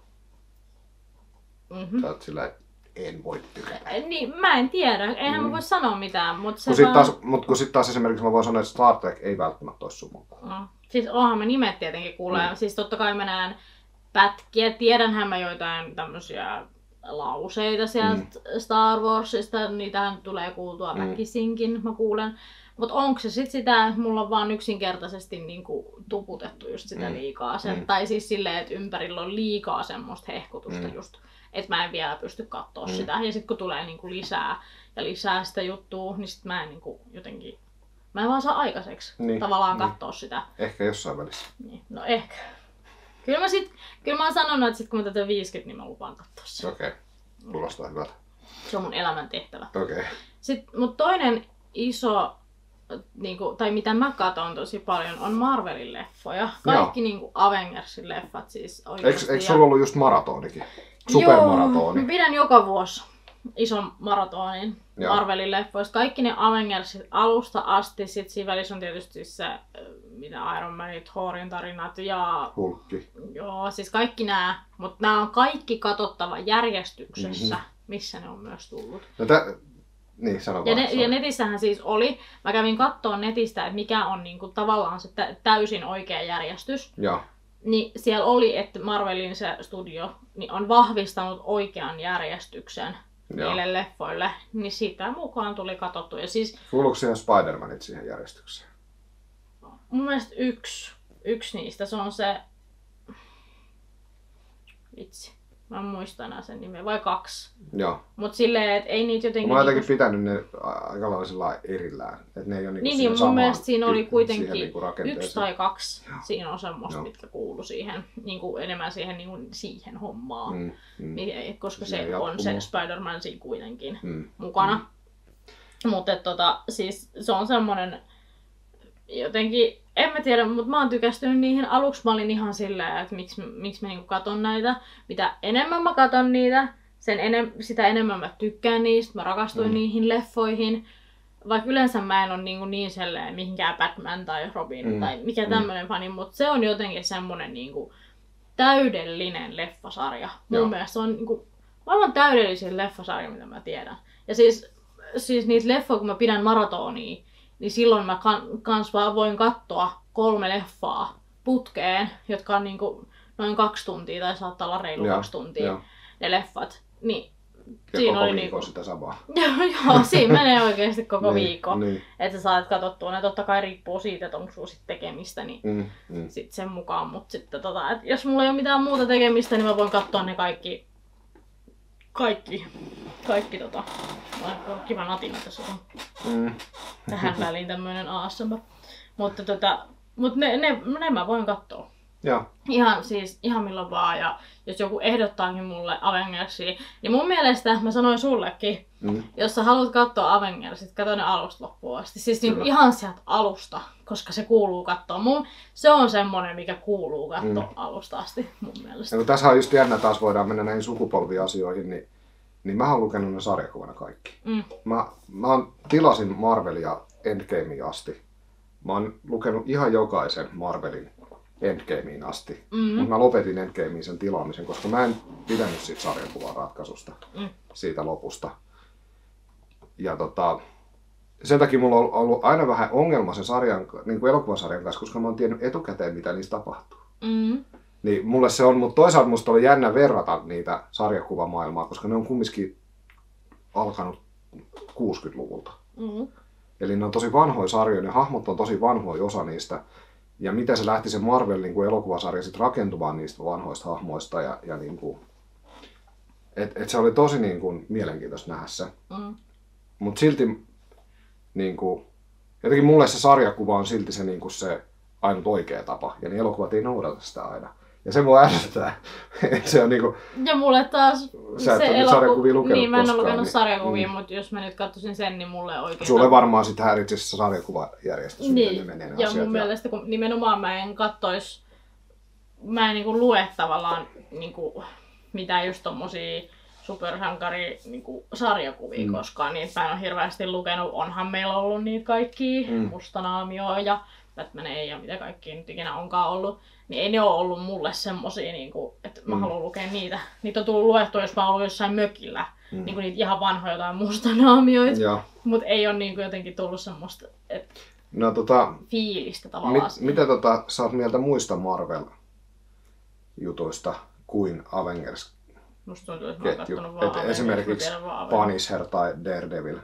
Sä oot sillä, en voi tykätä. Niin, mä en tiedä. Eihän mä voi sanoa mitään. Mutta kun sit taas esimerkiksi mä voin sanoa, että Star Trek ei välttämättä olisi sun mukaan. Siis onhan mä nimet tietenkin kuulee. Siis totta kai mä näen pätkiä. Tiedänhän mä joitain tämmösiä lauseita sieltä Star Warsista. Niitähän tulee kuultua väkisinkin, mä kuulen. Mut onko se sit sitä, että mulla on vaan yksinkertaisesti tuputettu just sitä liikaa. Tai siis silleen, että ympärillä on liikaa semmoista hehkutusta just. Että mä en vielä pysty katsoa sitä. Ja sitten kun tulee lisää sitä juttua, niin sit mä en jotenkin... Mä en vaan saa aikaiseksi tavallaan katsoa sitä. Ehkä jossain välissä. Niin. No ehkä. Kyllä mä oon sanonut, että sit kun mä tätä 50, niin mä lupaan katsoa sitä. Okei. Kuulostaa hyvältä. Se on mun elämäntehtävä. Okei. Mut toinen iso, tai mitä mä katon tosi paljon, on Marvelin leffoja. Kaikki Avengersin leffat siis oikeesti. Eikö sulla ollut just maratonikin? Supermaratoni. Joo, mä pidän joka vuosi. ison maratonin Marvelin leffoista. Kaikki ne Avengersit alusta asti, sit siinä välissä on tietysti se, mitä Iron Man, Thorin tarinat ja... Hulkki. Joo, siis kaikki nämä, mutta nämä on kaikki katsottava järjestyksessä, missä ne on myös tullut. No niin, sano vaan. Ja netissähän siis oli, mä kävin katsoa netistä, että mikä on niinku tavallaan se täysin oikea järjestys. Ja. Niin siellä oli, että Marvelin se studio niin on vahvistanut oikean järjestyksen niille leffoille, niin sitä mukaan tuli katsottu. Ja siis, kuuluuko siihen Spider-Manit siihen järjestykseen? Mun mielestä yksi niistä, se on se... Vitsi. Mä en muista enää sen nimeä, vai 2. Joo. Mut silleen, et ei niitä jotenkin... Mä oon jotenkin pitänyt ne aika lailla erillään. Et ne ei oo niinku niin mun mielestä siinä oli kuitenkin niinku 1 tai 2. Siinä on semmoista, mitkä kuuluu siihen, niinku enemmän siihen hommaan. Koska se on se Spider-Man siinä kuitenkin mukana. Mutta siis se on semmonen... Jotenkin, en mä tiedä, mutta mä oon tykästynyt niihin. Aluksi mä olin ihan silleen, että miksi mä niinku katon näitä. Mitä enemmän mä katon niitä, sitä enemmän mä tykkään niistä. Mä rakastuin niihin leffoihin. Vaikka yleensä mä en ole niin silleen mihinkään Batman tai Robin tai mikä tämmönen fani, mutta se on jotenkin semmonen niinku täydellinen leffasarja. Mun mielestä se on niinku aivan täydellisin leffasarja, mitä mä tiedän. Ja siis niitä leffoja, kun mä pidän maratonia, niin silloin mä kans vaan voin katsoa 3 leffaa putkeen, jotka on niinku noin 2 tuntia tai saattaa olla reilu 2 tuntia ne leffat. Niin, ja siinä koko oli viikko sitä samaa. Joo, siinä menee oikeesti koko viikko. Niin. Että sä saat katsottua ne, totta kai riippuu siitä, että onko sulla sit tekemistä, niin sit sen mukaan. Mut sitten että jos mulla ei ole mitään muuta tekemistä, niin mä voin katsoa ne kaikki kiva natina tässä on. Tähän väliin tämmönen ASMR. Mutta ne mä voin katsoa. Ja. Ihan milloin vaan. Ja jos joku ehdottaakin mulle Avengersia, niin mun mielestä mä sanoin sullekin, jos sä haluat katsoa Avengersit, katso ne alusta loppuun asti. Siis niin ihan sieltä alusta, koska se kuuluu katsoa. Se on semmonen, mikä kuuluu katsoa alusta asti mun mielestä. Ja kun tässä on just jännä, taas voidaan mennä näihin sukupolviasioihin, niin mä oon lukenut ne sarjakuvana kaikki. Mä tilasin Marvelia Endgameen asti. Mä oon lukenut ihan jokaisen Marvelin Endgameen asti. Mutta mä lopetin Endgameen sen tilaamisen, koska mä en pitänyt siitä sarjakuvan ratkaisusta, siitä lopusta. Ja sen takia mulla on ollut aina vähän ongelma sen sarjan, niin kuin elokuvasarjan kanssa, koska mä oon tiennyt etukäteen, mitä niistä tapahtuu. Niin mulle se on, mutta toisaalta musta oli jännä verrata niitä sarjakuvamaailmaa, koska ne on kumminkin alkanut 60-luvulta. Eli ne on tosi vanhoja sarjoja, ne hahmot on tosi vanhoja osa niistä. Ja miten se lähti se Marvel niin kuin elokuvasarja sit rakentumaan niistä vanhoista hahmoista. Ja niin kuin, et se oli tosi niin kuin mielenkiintoista nähdä se. Mutta silti niin kuin, jotenkin mulle se sarjakuva on silti se, niin kuin se ainut oikea tapa. Ja ne elokuvat ei noudata sitä aina. Ja se voi ärsyttää. Se on niinku... Ja mulle taas sä se sarjakuvia lukenut niin, mä en ole lukenut sarjakuvia, mutta jos mä nyt katsoisin sen, niin mulle oikein... Sulle varmaan sit häiritsee se sarjakuvajärjestys, niin. Miten ne menee ja mun mielestä, kun nimenomaan mä en niinku lue tavallaan niinku mitään just tommosia supersankari niinku sarjakuvia koskaan, niin mä en ole hirveästi lukenut. Onhan meillä ollut niitä kaikkia, Mustanaamioa ja Batmania ja mitä kaikkia nyt ikinä onkaan ollut. Niin ei ne ole ollut mulle semmosia, niinku, että mä haluan lukea niitä. Niitä on tullut luettua, jos mä oon ollut jossain mökillä. Niinku niitä ihan vanhoja jotain Mustanaamioita. Mut ei ole niinku jotenkin tullut semmoista fiilistä tavallaan. Mitä sä oot mieltä muista Marvel-jutuista kuin Avengers? Musta tuntuu, että mä oon kattonut vaan Avengers. Esimerkiksi Punisher tai Daredevil.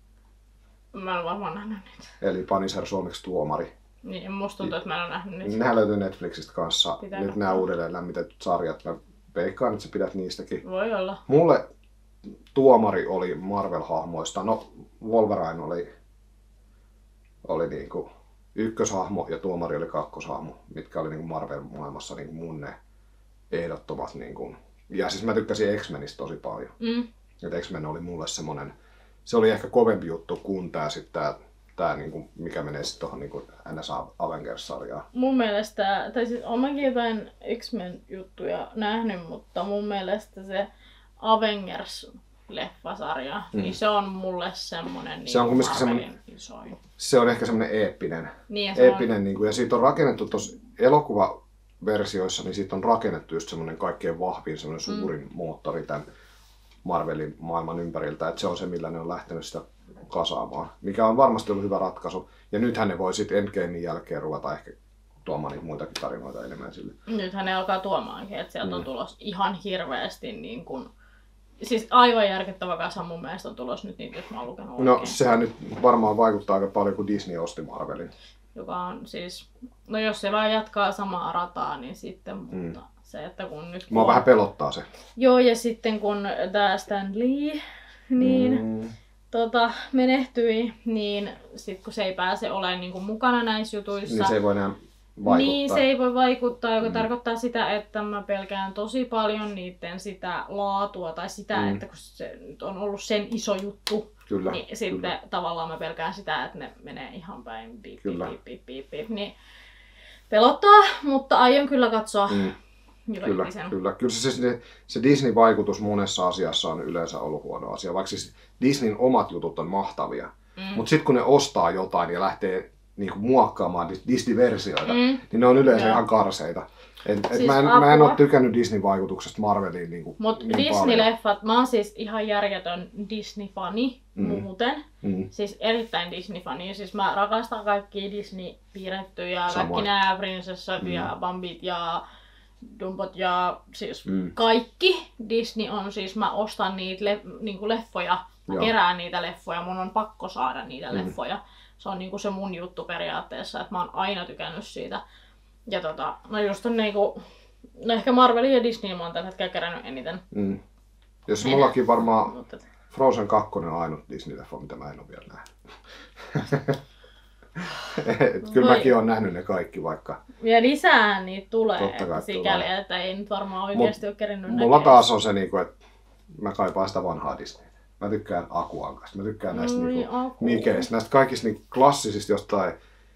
Mä en ole varmaan nähnyt niitä. Eli Punisher suomeksi tuomari. Niin, musta tuntuu, että mä en ole nähnyt niitä. Nehän löytyy Netflixistä kanssa. Nyt nämä uudelleen lämmitetyt sarjat. Mä veikkaan, että sä pidät niistäkin. Voi olla. Mulle tuomari oli Marvel-hahmoista. No, Wolverine oli niinku ykköshahmo ja tuomari oli kakkoshahmo, mitkä oli niinku Marvel-maailmassa niinku mun ne ehdottomat. Niinku. Ja siis mä tykkäsin X-Menistä tosi paljon. Et X-Men oli mulle semmonen, se oli ehkä kovempi juttu kuin tää niinku, mikä menee sitten tuohon niinku NS Avengers-sarjaan. Mun mielestä, tai siis oon mäkin jotain X-Men juttuja nähnyt, mutta mun mielestä se Avengers leffasarja, niin se on mulle semmonen se on semmonen isoin. Se on ehkä semmonen eeppinen. Niin, eeppinen niinku, ja siitä on rakennettu tuossa elokuvaversioissa, niin siitä on rakennettu just semmonen kaikkein vahvin, semmonen suurin moottori tämän Marvelin maailman ympäriltä, että se on se, millä ne on lähtenyt sitä kasaamaan, mikä on varmasti ollut hyvä ratkaisu. Ja nythän ne voi sitten Endgamein jälkeen ruveta ehkä tuomaan niitä muitakin tarinoita enemmän sille. Nythän ne alkaa tuomaankin, että sieltä on tulos ihan hirveästi niin kuin, siis aivan järkyttävä kasa mun mielestä on tulos nyt niitä, jos mä oon lukenut oikein. No sehän nyt varmaan vaikuttaa aika paljon, kun Disney osti Marvelin. Joka on siis, no jos se vaan jatkaa samaa rataa, niin sitten, mutta se, että kun nyt... Mua vähän pelottaa se. Joo, ja sitten kun tää Stan Lee, niin menehtyi, niin sit kun se ei pääse olemaan niin kuin mukana näissä jutuissa... Niin se ei voi enää vaikuttaa. Niin, se ei voi vaikuttaa, joka tarkoittaa sitä, että mä pelkään tosi paljon niiden sitä laatua tai sitä, että kun se nyt on ollut sen iso juttu, kyllä, niin sitten tavallaan mä pelkään sitä, että ne menee ihan päin piip. Niin pelottaa, mutta aion kyllä katsoa. Kyllä. Kyllä se Disney-vaikutus monessa asiassa on yleensä ollut huono asia, vaikka siis Disneyn omat jutut on mahtavia. Mutta sitten kun ne ostaa jotain ja lähtee niinku muokkaamaan Disney-versioita, niin ne on yleensä ihan karseita. Siis mä en ole tykännyt Disney-vaikutuksesta Marveliin niin Mutta Disney-leffat, mä oon siis ihan järjetön Disney-fani muuten. Siis erittäin Disney-fani. Siis mä rakastan kaikkia Disney-piirrettyjä, kaikki nää prinsessat ja Bambit ja Dumbot ja siis kaikki Disney on siis, mä ostan niitä niinku leffoja, mä kerään niitä leffoja, mun on pakko saada niitä leffoja. Se on niinku se mun juttu periaatteessa, että mä oon aina tykännyt siitä. Ja no just on niinku, no ehkä Marvelin ja Disney mä oon tällä hetkellä kerännyt eniten. Jos mullakin varmaan Frozen 2 on ainut Disney-leffa, mitä mä en ole vielä nähnyt. Kyllä mäkin oon nähnyt ne kaikki vaikka. Ja lisää niitä tulee, että sikäli, että ei nyt varmaan oikeasti ole kerinnyt näkemään. Mulla taas on se, että mä kaipaan sitä vanhaa Disneytä. Mä tykkään Akuankasta, mä tykkään näistä Mikeistä, näistä kaikista klassisista jostain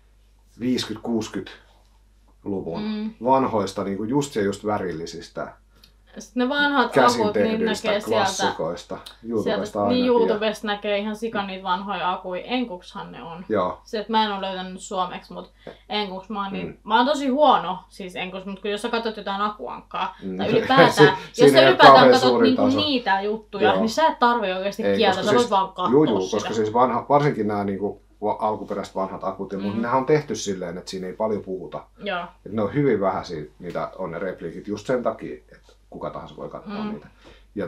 50-60-luvun vanhoista, just värillisistä. Sitten ne vanhat akut, niin näkee klassikoista. YouTubesta niin YouTubesta näkee ihan sika niitä vanhoja akuja. Enkukshan ne on. Joo. Se, että mä en ole löytänyt suomeksi, mutta enkuks mä oon mä oon tosi huono siis enkuks, mutta jos sä katsot jotain Akuankkaa, tai ylipäätään, jos sä ylipäätään katsot niitä juttuja, niin sä et tarvii oikeasti kieltä, sä voit vaan katsoa sitä. Koska siis varsinkin nämä alkuperäiset vanhat akut, nehän on tehty silleen, että siinä ei paljon puhuta. Joo. Että ne on hyvin vähäisiä, mitä on ne repliikit, just sen takia, että kuka tahansa voi katsoa niitä. Ja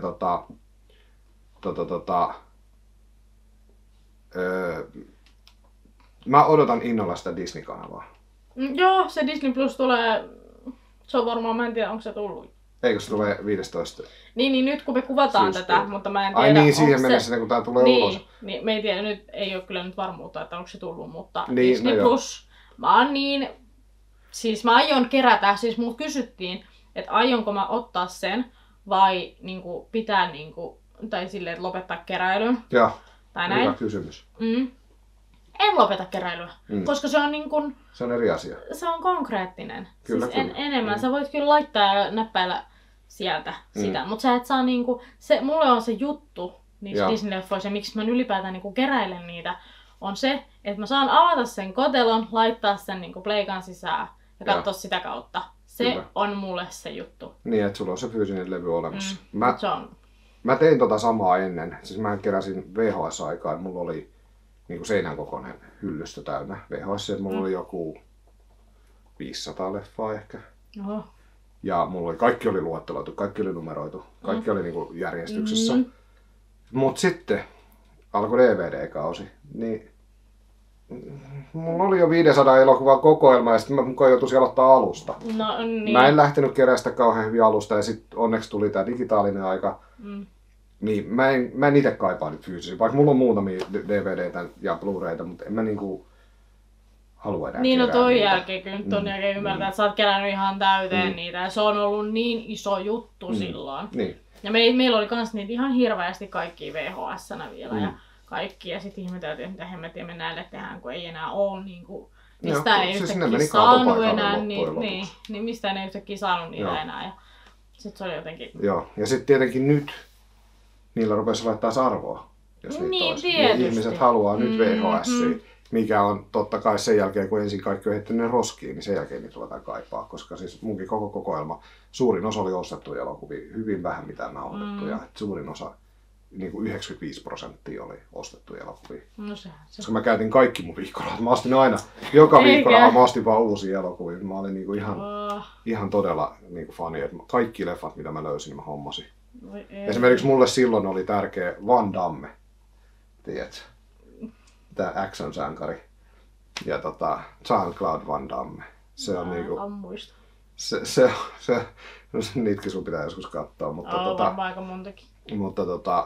mä odotan innolla sitä Disney-kanavaa. Joo, se Disney Plus tulee, se on varmaan, mä en tiedä onko se tullut. Eikö se tulee 15? Niin nyt kun me kuvataan tätä, mutta mä en tiedä. Ai niin, siihen mennessä kun tää tulee ulos. Niin, me ei tiedä, nyt ei ole kyllä nyt varmuutta, että onko se tullut, mutta niin, Disney Plus, mä oon niin, siis mä aion kerätä, siis mut kysyttiin, että aionko mä ottaa sen vai niinku pitää niinku, tai silleen, että lopettaa keräilyn. Joo, tai näin. Hyvä kysymys. En lopeta keräilyä, koska se on niinku... Se on eri asia. Se on konkreettinen. Kyllä, siis enemmän. Sä voit kyllä laittaa ja näppäillä sieltä sitä, mutta sä et saa niinku... Mulle on se juttu niissä Disney-leffoissa, miksi mä ylipäätään niinku keräilen niitä, on se, että mä saan avata sen kotelon, laittaa sen niinku pleikan sisään ja katsoa sitä kautta. Se on mulle se juttu. Niin, että sulla on se fyysinen levy olemassa. Mä tein samaa ennen. Siis mä keräsin VHS-aikaan. Mulla oli niinku seinän kokoinen hyllystö täynnä VHS. Mulla oli joku 500 leffaa ehkä. Oho. Ja kaikki oli luetteloitu, kaikki oli numeroitu. Kaikki oli niinku järjestyksessä. Mut sitten alkoi DVD-kausi. Niin mulla oli jo 500 elokuvan kokoelma ja sitten mä mukaan joutuisin aloittaa alusta. No, niin. Mä en lähtenyt kerää sitä kauhean hyvin alusta ja sitten onneksi tuli tää digitaalinen aika. Niin mä en itse kaipaa nyt fyysisiä, vaikka mulla on muutamia DVDtä ja Blu-rayta, mutta en mä niinku halua enää niin, no toi jälkeen kyllä ton jälkeen ymmärtää, että sä oot kerännyt ihan täyteen niitä ja se on ollut niin iso juttu silloin. Niin. Ja meillä oli kans niitä ihan hirveästi kaikkia VHS-nä vielä ja kaikki ja sit ihmeteltiin, mitä hemmettiä me näille tehdään, kun ei enää oo niinku mistä ei yhtäkkiä saanut enää, niin mistä ei yhtäkkiä saanut niitä enää. Ja sit se oli jotenkin... Joo, ja sit tietenkin nyt niillä rupesi laittaa arvoa, jos niitä niin, olisi. Niin ihmiset haluaa nyt VHS:iä, mikä on totta kai sen jälkeen, kun ensin kaikki on heittänyt ne roskiin, niin sen jälkeen niitä ruvetaan kaipaa, koska siis munkin koko kokoelma, suurin osa oli ostettuja elokuvia, hyvin vähän mitään nauhoitettuja, suurin osa, niin kuin 95% oli ostettuja elokuvia. No sehän se. Koska mä käytin kaikki mun viikkorahat, mä ostin aina, joka viikkoraha mä ostin vaan uusia elokuvia, mä olin niin kuin ihan todella niin kuin fani, että kaikki leffat mitä mä löysin, niin mä hommasin. Esimerkiksi mulle silloin oli tärkeä Van Damme, tiedätkö? Tää action-sankari. Ja Jean-Claude Van Damme. Se on niinku... niitäkin sun pitää joskus katsoa, mutta varmaan aika montakin. Mutta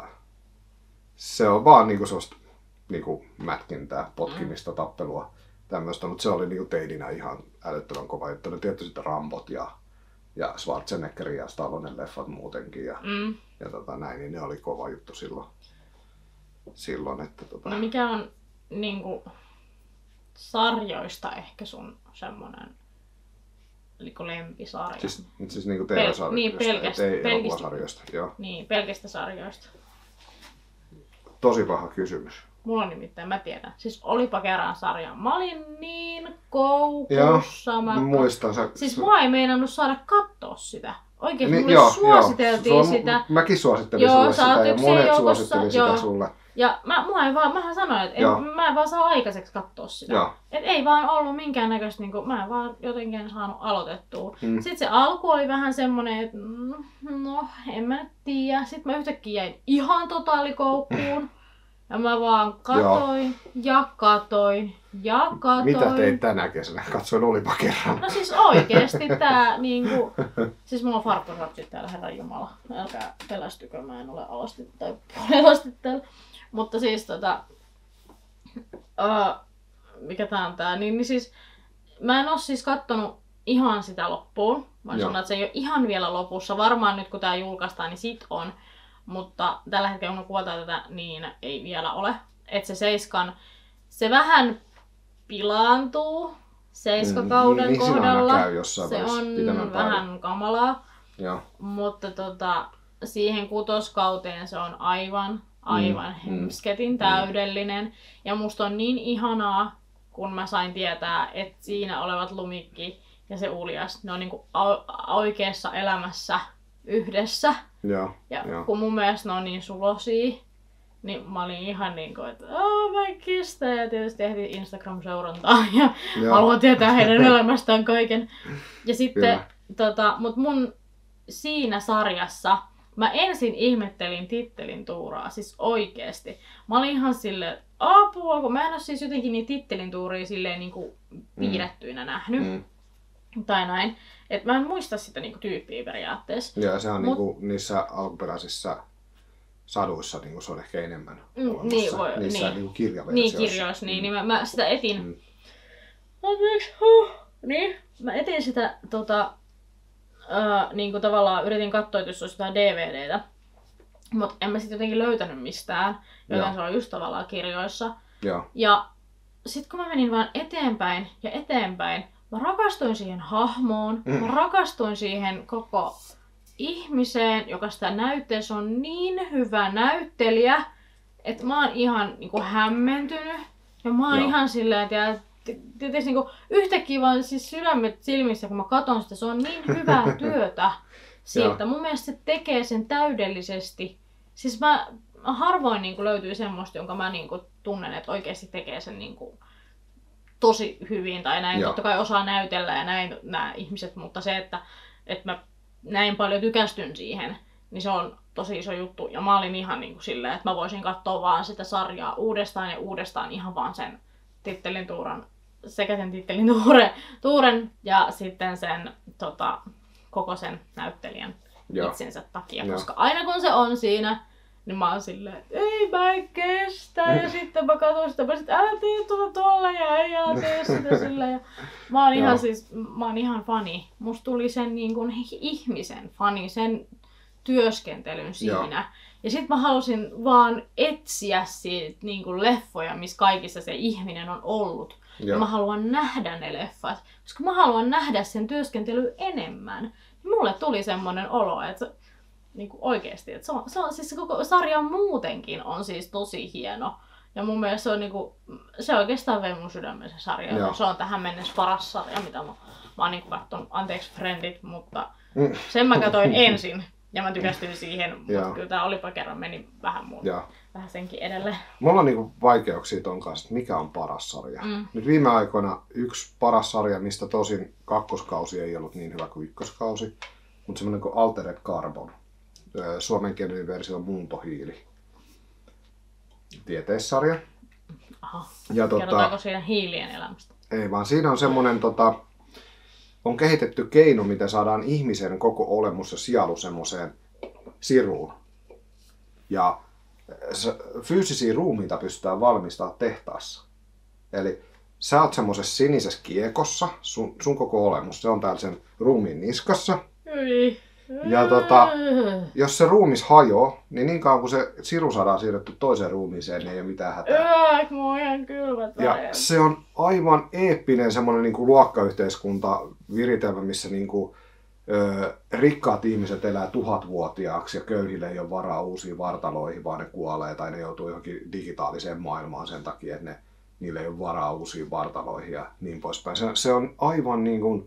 se on vaan niinku sellaista niinku mätkintää, potkimista, tappelua, tämmöistä, mutta se oli niinku teidinä ihan älyttömän kova juttu. Ne tietty sitten Rambot ja Schwarzeneggerin ja Stallonen leffat muutenkin ja näin, niin ne oli kova juttu silloin että No mikä on niinku sarjoista ehkä sun semmonen lempisarja? Siis niinku TV-sarjoista, niin, ei elokuvasarjoista. Joo. Niin, pelkistä sarjoista. Tosi paha kysymys. Mulla on nimittäin, mä tiedän. Siis olipa kerran sarja. Mä olin niin koukussa. Muistan. Siis mua ei meinannut saada katsoa sitä. Oikeesti niin, mulle suositeltiin sitä. Mäkin suosittelin sulle sitä ja monet suositteli sitä sulle. Ja mähän sanoin, että mä en vaan saa aikaiseksi katsoa sitä. Et ei vaan ollut minkäännäköistä, niin mä en vaan jotenkin saanut aloitettua. Sitten se alku oli vähän semmonen, että no en mä nyt tiedä. Sitten mä yhtäkkiä jäin ihan totaalikoukkuun. Ja mä vaan katoin ja katoin ja katoin. Mitä teit tänä kesänä? Katsoin olipa kerran. No siis oikeesti tää niinku... Siis mulla on farkkurapsit täällä, herran jumala. Älkää pelästykö, mä en ole alasti tai puolelasti täällä. Mutta siis mikä tää on tää? Niin siis mä en oo siis kattonut ihan sitä loppuun. Mä sanon, että se ei oo ihan vielä lopussa. Varmaan nyt kun tää julkaistaan, niin sit on. Mutta tällä hetkellä kun kuvataan tätä, niin ei vielä ole. Että se Seiskan, se vähän pilaantuu Seiskakauden kohdalla. Se on vähän kamalaa. Ja. Mutta siihen 6. kauteen se on aivan hemsketin täydellinen. Ja musta on niin ihanaa, kun mä sain tietää, että siinä olevat Lumikki ja se Uljas, ne on niinku oikeassa elämässä yhdessä. Ja kun mun mielestä ne on niin sulosia, niin mä olin ihan niinku, että mä en kestä. Ja tietysti ehtin Instagram-seurantaa ja haluan tietää heidän elämästään kaiken. Ja sitten, mut mun siinä sarjassa mä ensin ihmettelin tittelin tuuraa, siis oikeesti. Mä olin ihan silleen, apua, kun mä en oo siis jotenkin niin tittelin tuuria silleen niinku piirrettyinä nähnyt. Tai näin. Et mä en muista sitä niinku tyyppiä periaatteessa. Joo, se on niinku niissä alkuperäisissä saduissa niinku se on ehkä enemmän olemassa. Niissä niinku kirjaversioissa. Niin, kirjoissa, niin mä sitä etin. Niin, mä etin sitä niinku tavallaan yritin katsoa, että jos olisi jotain DVDtä. Mut en mä sit jotenkin löytänyt mistään, joten se on just tavallaan kirjoissa. Ja sit kun mä menin vaan eteenpäin ja eteenpäin, mä rakastuin siihen hahmoon, mä rakastuin siihen koko ihmiseen, joka sitä näyttää. Se on niin hyvä näyttelijä, että mä oon ihan niinku hämmentynyt. Ja mä oon ihan silleen, että niinku, yhtäkkiä vaan siis sydämet silmissä, kun mä katon sitä, se on niin hyvää työtä siitä. Mun mielestä se tekee sen täydellisesti. Siis mä harvoin niinku löytyy semmoista, jonka mä niinku tunnen, että oikeasti tekee sen niinku tosi hyvin tai näin. Totta kai osaa näytellä ja näin nämä ihmiset, mutta se, että mä näin paljon tykästyn siihen, niin se on tosi iso juttu. Ja mä olin ihan niin kuin silleen, että mä voisin katsoa vaan sitä sarjaa uudestaan ja uudestaan ihan vaan sen tittelin tuuran, sekä sen tittelin tuuren ja sitten sen koko sen näyttelijän itsensä takia. Koska aina kun se on siinä, niin mä oon silleen, että ei mä en kestä. Ja sitten mä katson sitä, mä sit älä tee tuolla ja ei tee sitä silleen. Ja mä oon ihan fani. Musta tuli sen niin kuin ihmisen fani, sen työskentelyn siinä. Ja sit mä halusin vaan etsiä siitä niin kuin leffoja, missä kaikissa se ihminen on ollut. Ja mä haluan nähdä ne leffat, koska mä haluan nähdä sen työskentelyn enemmän. Ja mulle tuli semmonen olo, että niinku oikeesti. Et se on siis se koko sarja muutenkin on siis tosi hieno. Ja mun mielestä se on niinku, se oikeastaan vei mun sydämen se sarja. Joo. Se on tähän mennessä paras sarja, mitä mä oon niinku kattonut. Anteeksi Friendit, mutta sen mä katsoin ensin. Ja mä tykästyin siihen, mutta kyllä tää Olipa kerran meni vähän vähän senkin edelleen. Mulla on niinku vaikeuksia ton kanssa, että mikä on paras sarja. Nyt viime aikoina yksi paras sarja, mistä tosin kakkoskausi ei ollut niin hyvä kuin ykköskausi, mutta semmoinen kuin Altered Carbon. Suomenkielinen versio Muuntohiili. Tieteissarja. Aha. Ja kerrotaanko siinä hiilien elämästä? Ei vaan siinä on semmoinen, on kehitetty keino, miten saadaan ihmisen koko olemus ja sielu semmoiseen siruun. Ja fyysisiä ruumiita pystytään valmistamaan tehtaassa. Eli sä oot semmoisessa sinisessä kiekossa, sun koko olemus, se on täällä sen ruumiin niskassa. Ja jos se ruumis hajoaa, niin kauan kun se siru saadaan siirretty toiseen ruumiiseen, niin ei ole mitään hätää. Mä oon ihan kylmät. Ja se on aivan eeppinen semmoinen niin kuin luokkayhteiskunta viritelmä, missä niin kuin, rikkaat ihmiset elää 1000-vuotiaaksi ja köyhille ei ole varaa uusiin vartaloihin, vaan ne kuolee tai ne joutuu johonkin digitaaliseen maailmaan sen takia, että niille ei ole varaa uusiin vartaloihin ja niin poispäin. Se on aivan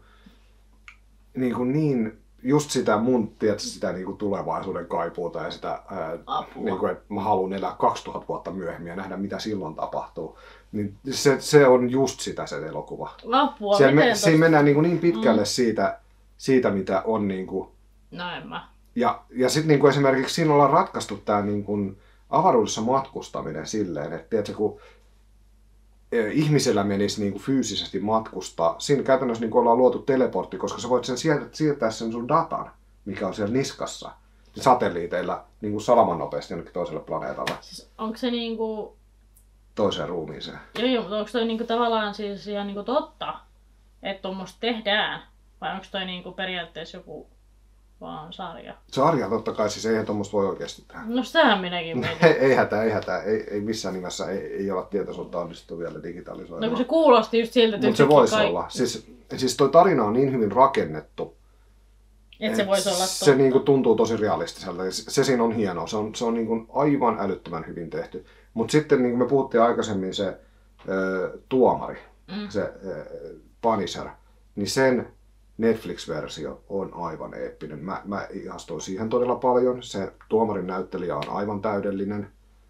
niin just sitä sitä niin kuin tulevaisuuden kaipuuta ja sitä, niin kuin, että mä haluan elää 2000 vuotta myöhemmin ja nähdä mitä silloin tapahtuu. Niin se on just sitä se elokuva. Apua, siinä mennään niin pitkälle siitä mitä on niin kuin... No en mä. Ja sitten niin kuin esimerkiksi siinä ollaan ratkaistu tämä niin kuin avaruudessa matkustaminen silleen, että tiedätkö, kun ihmisellä menisi niin kuin fyysisesti matkustaa. Siinä käytännössä niin kuin ollaan luotu teleportti, koska sä voit sen siirtää sen sun datan, mikä on siellä niskassa, satelliiteilla niin kuin salamannopeasti jonnekin toiselle planeetalle. Siis onko se niinku... Toiseen ruumiiseen. Joo, mutta onko toi niinku tavallaan siis ihan niinku totta, että tuommoista tehdään? Vai onko toi niinku periaatteessa joku vaan sarja? Sarja totta kai, siis eihän tuommoista voi oikeasti tehdä. No sitähän minäkin mietin. ei hätää. Ei missään nimessä ei olla tietoisuutta onnistuttu vielä digitalisoimaan. No kun se kuulosti just siltä, että... Mutta se voisi olla. Siis toi tarina on niin hyvin rakennettu. Että se voisi olla totta. Se niinku tuntuu tosi realistiselta. Se siinä on hienoa. Se on niinku aivan älyttömän hyvin tehty. Mutta sitten niin kuin me puhuttiin aikaisemmin se tuomari, se Punisher, niin sen Netflix-versio on aivan eeppinen. Mä ihastuin siihen todella paljon. Se tuomarin näyttelijä on aivan täydellinen.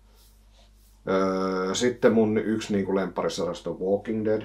Sitten mun yksi niin lempparisarjasta on Walking Dead.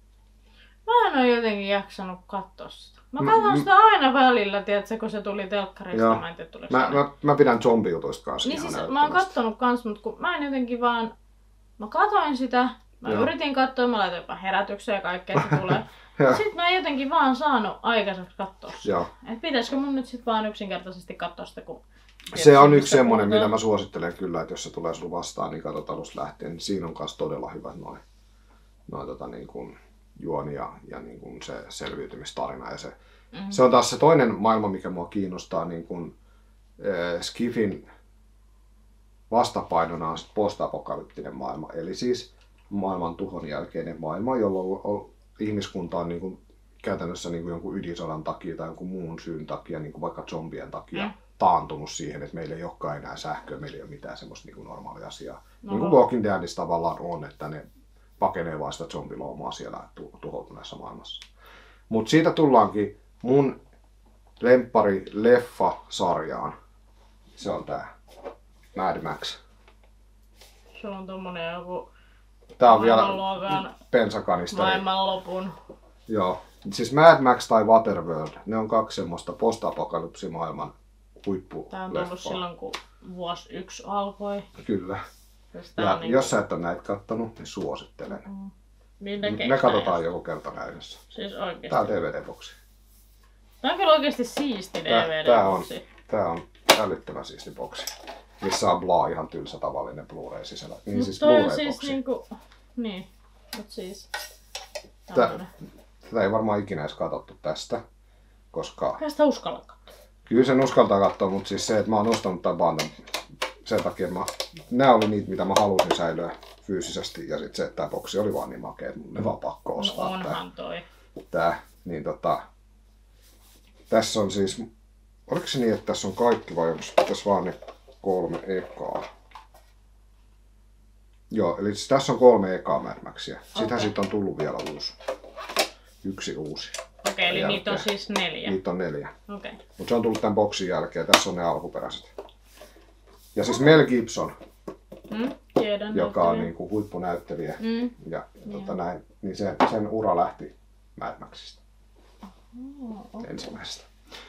Mä en ole jotenkin jaksanut katsoa sitä. Mä katson sitä aina välillä, tiedätkö, kun se tuli telkkarista. Mä en tiedä, mä pidän zombijutuista kanssa. Niin siis mä oon kattonut kans, mutta kun mä en jotenkin vaan... Mä katoin sitä, mä yritin katsoa, mä laitoin jopa herätyksiä ja kaikkea, se tulee. Sitten mä en jotenkin vaan saanut aikaiseksi katsoa sitä. Et pitäisikö mun nyt sit vaan yksinkertaisesti katsoa sitä, kun... Se on yksi semmonen, mitä mä suosittelen kyllä, että jos se tulee sulla vastaan, niin katsot alusta lähtien. Niin siinä on kans todella hyvät noin niin kuin juoni ja niin kuin se selviytymistarina. Ja se on taas se toinen maailma, mikä mua kiinnostaa, niin kuin Skifin vastapainona on post-apokalyptinen maailma. Eli siis maailman tuhon jälkeinen maailma, jolloin ihmiskunta on niin kuin käytännössä niin kuin jonkun ydinsodan takia tai jonkun muun syyn takia, niin kuin vaikka zombien takia, taantunut siihen, että meillä ei olekaan enää sähköä, meillä ei ole mitään semmoista niin kuin normaalia asiaa. Niin kuin Walking Deadissa tavallaan on, että ne pakenee vaan sitä zombiloomaa siellä tuhoutuneessa maailmassa. Mutta siitä tullaankin mun lemppari leffa-sarjaan. Se on tää Mad Max. Se on tommonen joku... Tää on vielä pensakanisteri. Maailmanlopun. Joo. Siis Mad Max tai Waterworld, ne on kaksi semmoista post-apokalypsimaailman huippuleffoa. Tää on tullut silloin, kun vuosi 1 alkoi. Kyllä. Ja niin jos sä et ole näitä kattonut, niin suosittelen. Me katsotaan joku kerta näyhdessä. Siis oikeesti. Tää on DVD-boksi. Tää on kyllä oikeesti siisti DVD-boksi. Tää on älyttömän siisti boksi. Missä on Bla ihan tylsä tavallinen Blu-ray sisällä. Niin siis Blu-ray siis niinku... Niin. Mut siis... Tätä ei varmaan ikinä edes katsottu tästä. Koska... Kai sitä uskalla katsoa. Kyllä sen uskaltaa katsoa, mutta siis se, että mä oon ostanut tämän vaan sen takia nää oli niitä, mitä mä halusin säilyä fyysisesti. Ja sit se, että tää boksi oli vaan niin makea, että mun ei vaan pakko ostaa. No onhan toi. Tää, niin tässä on siis Oliko se niin, että tässä on kaikki vai onko tässä vaan ne 3 ekaa? Joo, eli tässä on 3 ekaa Mad Maxia. Sittenhän siitä on tullut vielä yksi uusi. Okei, eli niitä on siis 4. Niitä on 4. Okei. Mutta se on tullut tämän boksin jälkeen. Tässä on ne alkuperäiset. Ja siis Mel Gibson, tiedän, joka on niinku huippunäyttelijä. Ja näin, niin sen ura lähti Mad Maxista. Ensimmäisestä.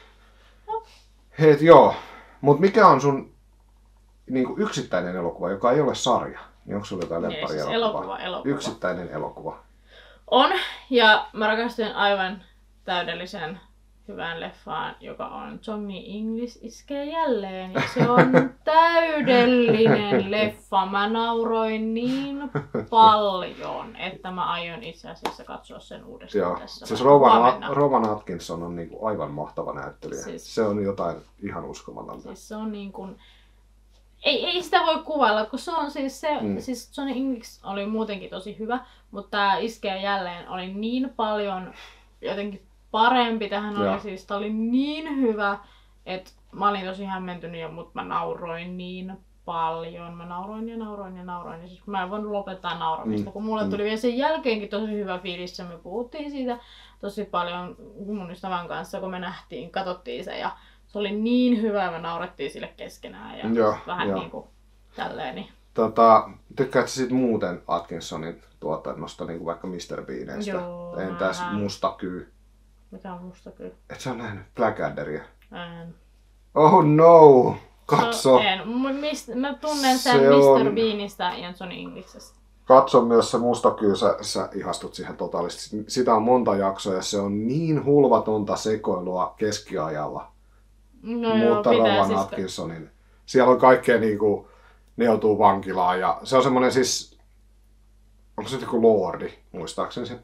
Hei, joo. Mut mikä on sun niinku yksittäinen elokuva, joka ei ole sarja? Niin onko sulla jotain lempparielokuvaa? Elokuva. Yksittäinen elokuva. On, ja mä rakastuin aivan täydellisen hyvään leffaan, joka on Johnny English iskee jälleen. Ja se on täydellinen leffa. Mä nauroin niin paljon, että mä aion itse asiassa katsoa sen uudestaan tässä. Siis Rowan Atkinson on niinku aivan mahtava näyttelijä. Siis, se on jotain ihan uskomatonta. Siis se on niin kuin... Ei sitä voi kuvailla, kun se on siis se, siis Johnny English oli muutenkin tosi hyvä, mutta tää iskee jälleen oli niin paljon jotenkin parempi. Tähän oli siis, tää oli niin hyvä, että mä olin tosi hämmentynyt, mutta mä nauroin niin paljon. Mä nauroin ja siis mä en voinut lopettaa nauramista, kun mulle tuli vielä sen jälkeenkin tosi hyvä fiilis, ja me puhuttiin siitä tosi paljon mun ystävän kanssa, kun me katsottiin se ja se oli niin hyvä, me naurettiin sille keskenään ja vähän niinku tälleen. Niin. Tykkäätkö sit muuten Atkinsonin tuotannosta, niinku vaikka Mr. Beaneistä? Entäs Musta Kyy? Mikä on Musta Kyy? Et sä oo nähnyt Blackadderia? En. Oh no! Katso! Mä tunnen sen Mr. Beanista ja Johnny Englishistä. Katso myös se Musta Kyy, sä ihastut siihen totaalisesti. Sitä on monta jaksoa ja se on niin hulvatonta sekoilua keskiajalla. No mutta Rowan Atkinsonin. Siellä on kaikkea niinku, ne joutuu vankilaan ja se on semmonen siis, onko se joku lordi, muistaakseni se?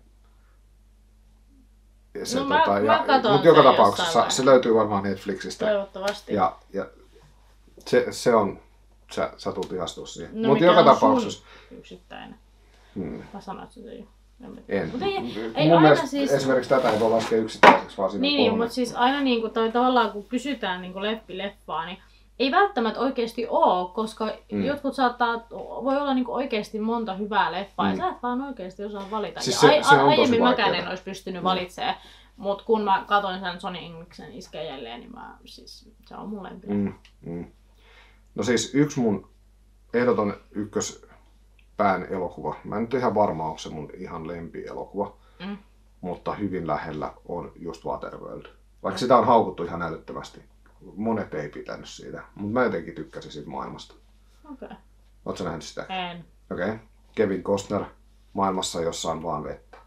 Mutta joka tapauksessa se löytyy varmaan Netflixistä. Toivottavasti. Ja se on, sä tulet ihastua siihen. No, mutta joka tapauksessa. Yksittäinen. Mä sanoin, että se ei. En. Ei mun mielestä siis... esimerkiksi tätä ei voi laskea yksittäiseksi, vaan siinä niin, mutta siis aina niinku, tavallaan kun kysytään niinku leffaa, niin ei välttämättä oikeasti ole, koska jotkut voi olla niinku oikeasti monta hyvää leffaa ja sä et vaan oikeasti osaa valita. Siis aiemmin mäkään en olisi pystynyt valitsemaan, mutta kun mä katsoin sen Johnny Englishin iskee jälleen, niin siis, se on mun lempi. No siis yksi mun ehdoton ykköspään elokuva. Mä en nyt ihan varma, onko se mun ihan lempielokuva, mutta hyvin lähellä on just Waterworld. Vaikka sitä on haukuttu ihan älyttömästi. Monet ei pitänyt siitä, mutta mä jotenkin tykkäsin siitä maailmasta. Okei. Ootko sä nähnyt sitä? En. Okei. Kevin Costner maailmassa, jossa on vaan vettä.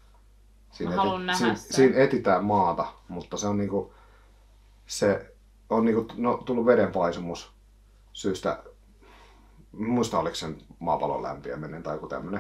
Siinä etsitään maata, mutta se on niinku, tullut vedenpaisumus syystä, muista oliko sen maapallon lämpiäminen tai joku tämmönen.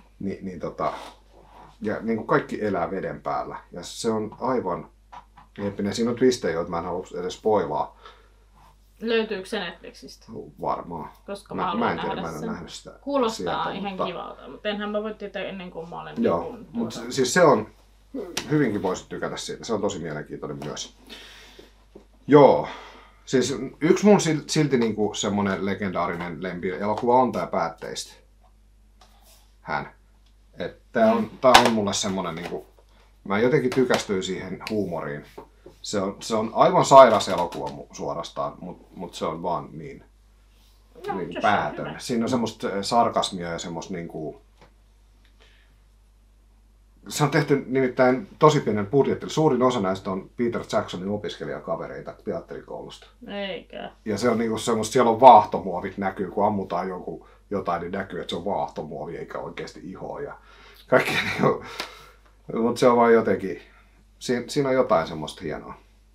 Ja niinku kaikki elää veden päällä ja se on aivan eeppinen. Siinä on twistejä, joita mä en halua edes spoilaa. Löytyykö se Netflixistä? Varmaan. Koska mä haluan nähdä sen. Nähnyt sitä. Kuulostaa sieltä, ihan kivalta, mutta enhän mä voi tietää ennen kuin mä olen... Joo, mutta siis se on, hyvinkin voisit tykätä siitä. Se on tosi mielenkiintoinen myös. Joo, siis yksi mun silti niinku semmonen legendaarinen lempielokuva on tää Päätteistä. Tää on mulle semmonen niinku, mä jotenkin tykästyin siihen huumoriin. Se on aivan sairas elokuva suorastaan, mutta se on vaan niin päätön. Siinä on semmoista sarkasmia ja semmoista niinku... Se on tehty nimittäin tosi pienen budjettilla. Suurin osa näistä on Peter Jacksonin opiskelijakavereita teatterikoulusta. Eikä. Ja se on niinku semmoista, siellä on vaahtomuovit näkyy, kun ammutaan jotain, niin näkyy, että se on vaahtomuovi eikä oikeasti ihoa. Ja kaikki niinku... Mutta se on vaan jotenkin... Siinä on jotain semmoista hienoa.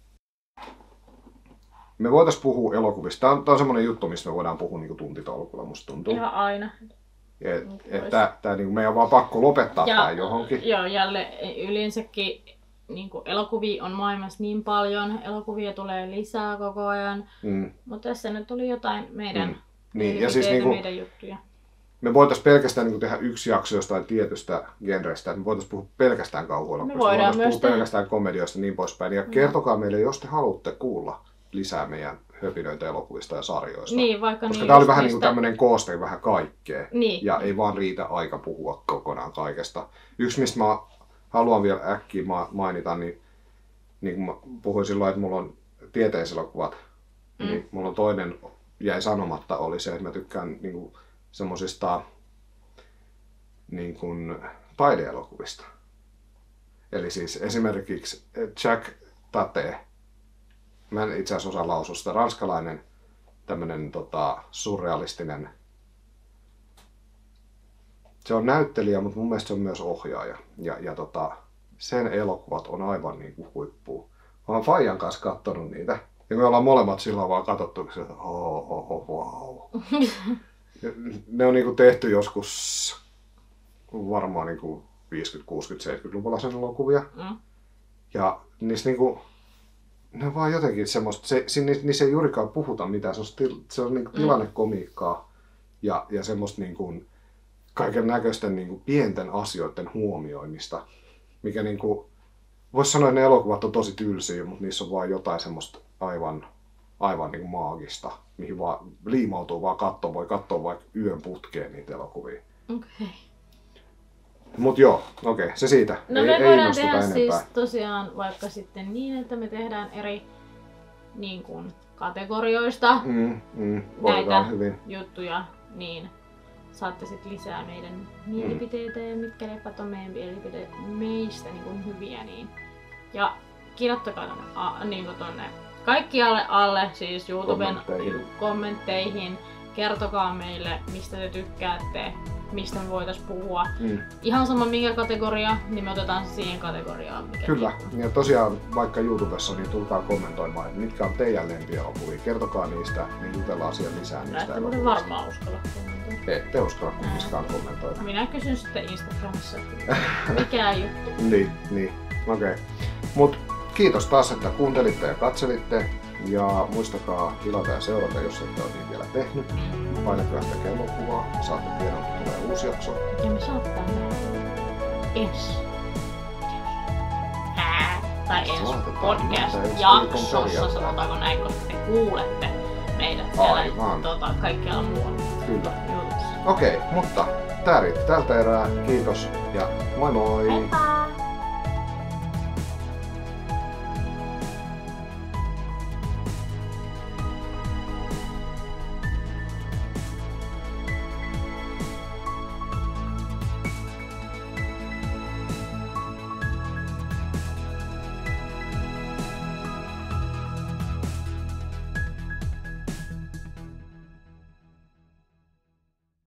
Me voitais puhua elokuvista. Tää on semmonen juttu, mistä me voidaan puhua niinku tuntitolkulla, musta tuntuu. Ihan aina. Tää niinku meidän on vaan pakko lopettaa tää johonkin. Joo, jälleen yleensäkin niinku elokuvia on maailmassa niin paljon. Elokuvia tulee lisää koko ajan. Mutta tässä nyt oli jotain meidän meidän juttuja. Me voitais pelkästään niin tehdä yksi jakso jostain tietystä genrestä, me voitais puhua pelkästään kauhuelokuvista, me voitais puhua pelkästään komedioista ja niin poispäin. Ja kertokaa meille, jos te haluatte kuulla lisää meidän höpinöitä elokuvista ja sarjoista. Niin, vaikka koska niin tää oli vähän niin kuin tämmönen kooste vähän kaikkea. Niin. Ja ei vaan riitä aika puhua kokonaan kaikesta. Yksi, mistä mä haluan vielä äkkiä mainita, niin kuin mä puhuin silloin, että mulla on tieteiselokuvat, niin mulla on toinen, jäi sanomatta, oli se, että mä tykkään niin kuin semmosista niin kuin taideelokuvista. Eli siis esimerkiksi Jack Tate, mä en itse asiassa osaa lausua sitä, ranskalainen tämmönen surrealistinen, se on näyttelijä, mutta mun mielestä se on myös ohjaaja. Ja sen elokuvat on aivan niin kuin huippua. Mä oon Fajan kanssa kattonut niitä. Ja me ollaan molemmat silloin vaan katsottu, että wow. Ne on niin kuin tehty joskus varmaan niin kuin 50, 60, 70-luvulla sen elokuvia. Ja niissä niin kuin, ne on vaan jotenkin semmoista, niissä ei juurikaan puhuta mitään, se on niin kuin tilannekomiikkaa ja semmoista niin kuin kaiken näköisten niin kuin pienten asioiden huomioimista, mikä niin kuin, voisi sanoa, että ne elokuvat on tosi tylsiä, mutta niissä on vaan jotain semmoista aivan niin kuin maagista, mihin vaan liimautuu vaan katsoa, voi katsoa vaikka yön putkeen niitä elokuvia. Okay. Mut joo, okei, se siitä. No me voidaan tehdä siis tosiaan vaikka sitten niin, että me tehdään eri niin kuin kategorioista näitä juttuja, niin saatte sitten lisää meidän mielipiteitä ja mitkä leffat on meidän meistä niin kuin hyviä. Niin. Ja kirjoittakaa tonne kaikkialle alle, siis YouTuben kommentteihin. Kertokaa meille, mistä te tykkäätte, mistä me voitais puhua. Ihan sama minkä kategoria, niin me otetaan se siihen kategoriaan. Kyllä, ja tosiaan vaikka YouTubessa, niin tulkaa kommentoimaan, että mitkä on teidän lempielokuvia. Kertokaa niistä, niin jutellaan siellä lisää niistä elokuvista. Ette varmaan uskalla kommentoida. Ette uskalla kummiskaan kommentoida. Minä kysyn sitten Instagramissa, mikä juttu. niin, okei. Mut kiitos taas, että kuuntelitte ja katselitte. Ja muistakaa tilata ja seurata, jos ette ole niin vielä tehnyt. Painakaa sitä kellokuvaa, saatte tiedon, kun tulee uusi jakso. Ja me saattaa ensi tai ensi podcast-jaksossa, sanotaanko näin, koska te kuulette meidät siellä kaikkialla muualla. Kyllä. Okei, mutta tää riitti tältä erää. Kiitos ja moi moi! Heippa!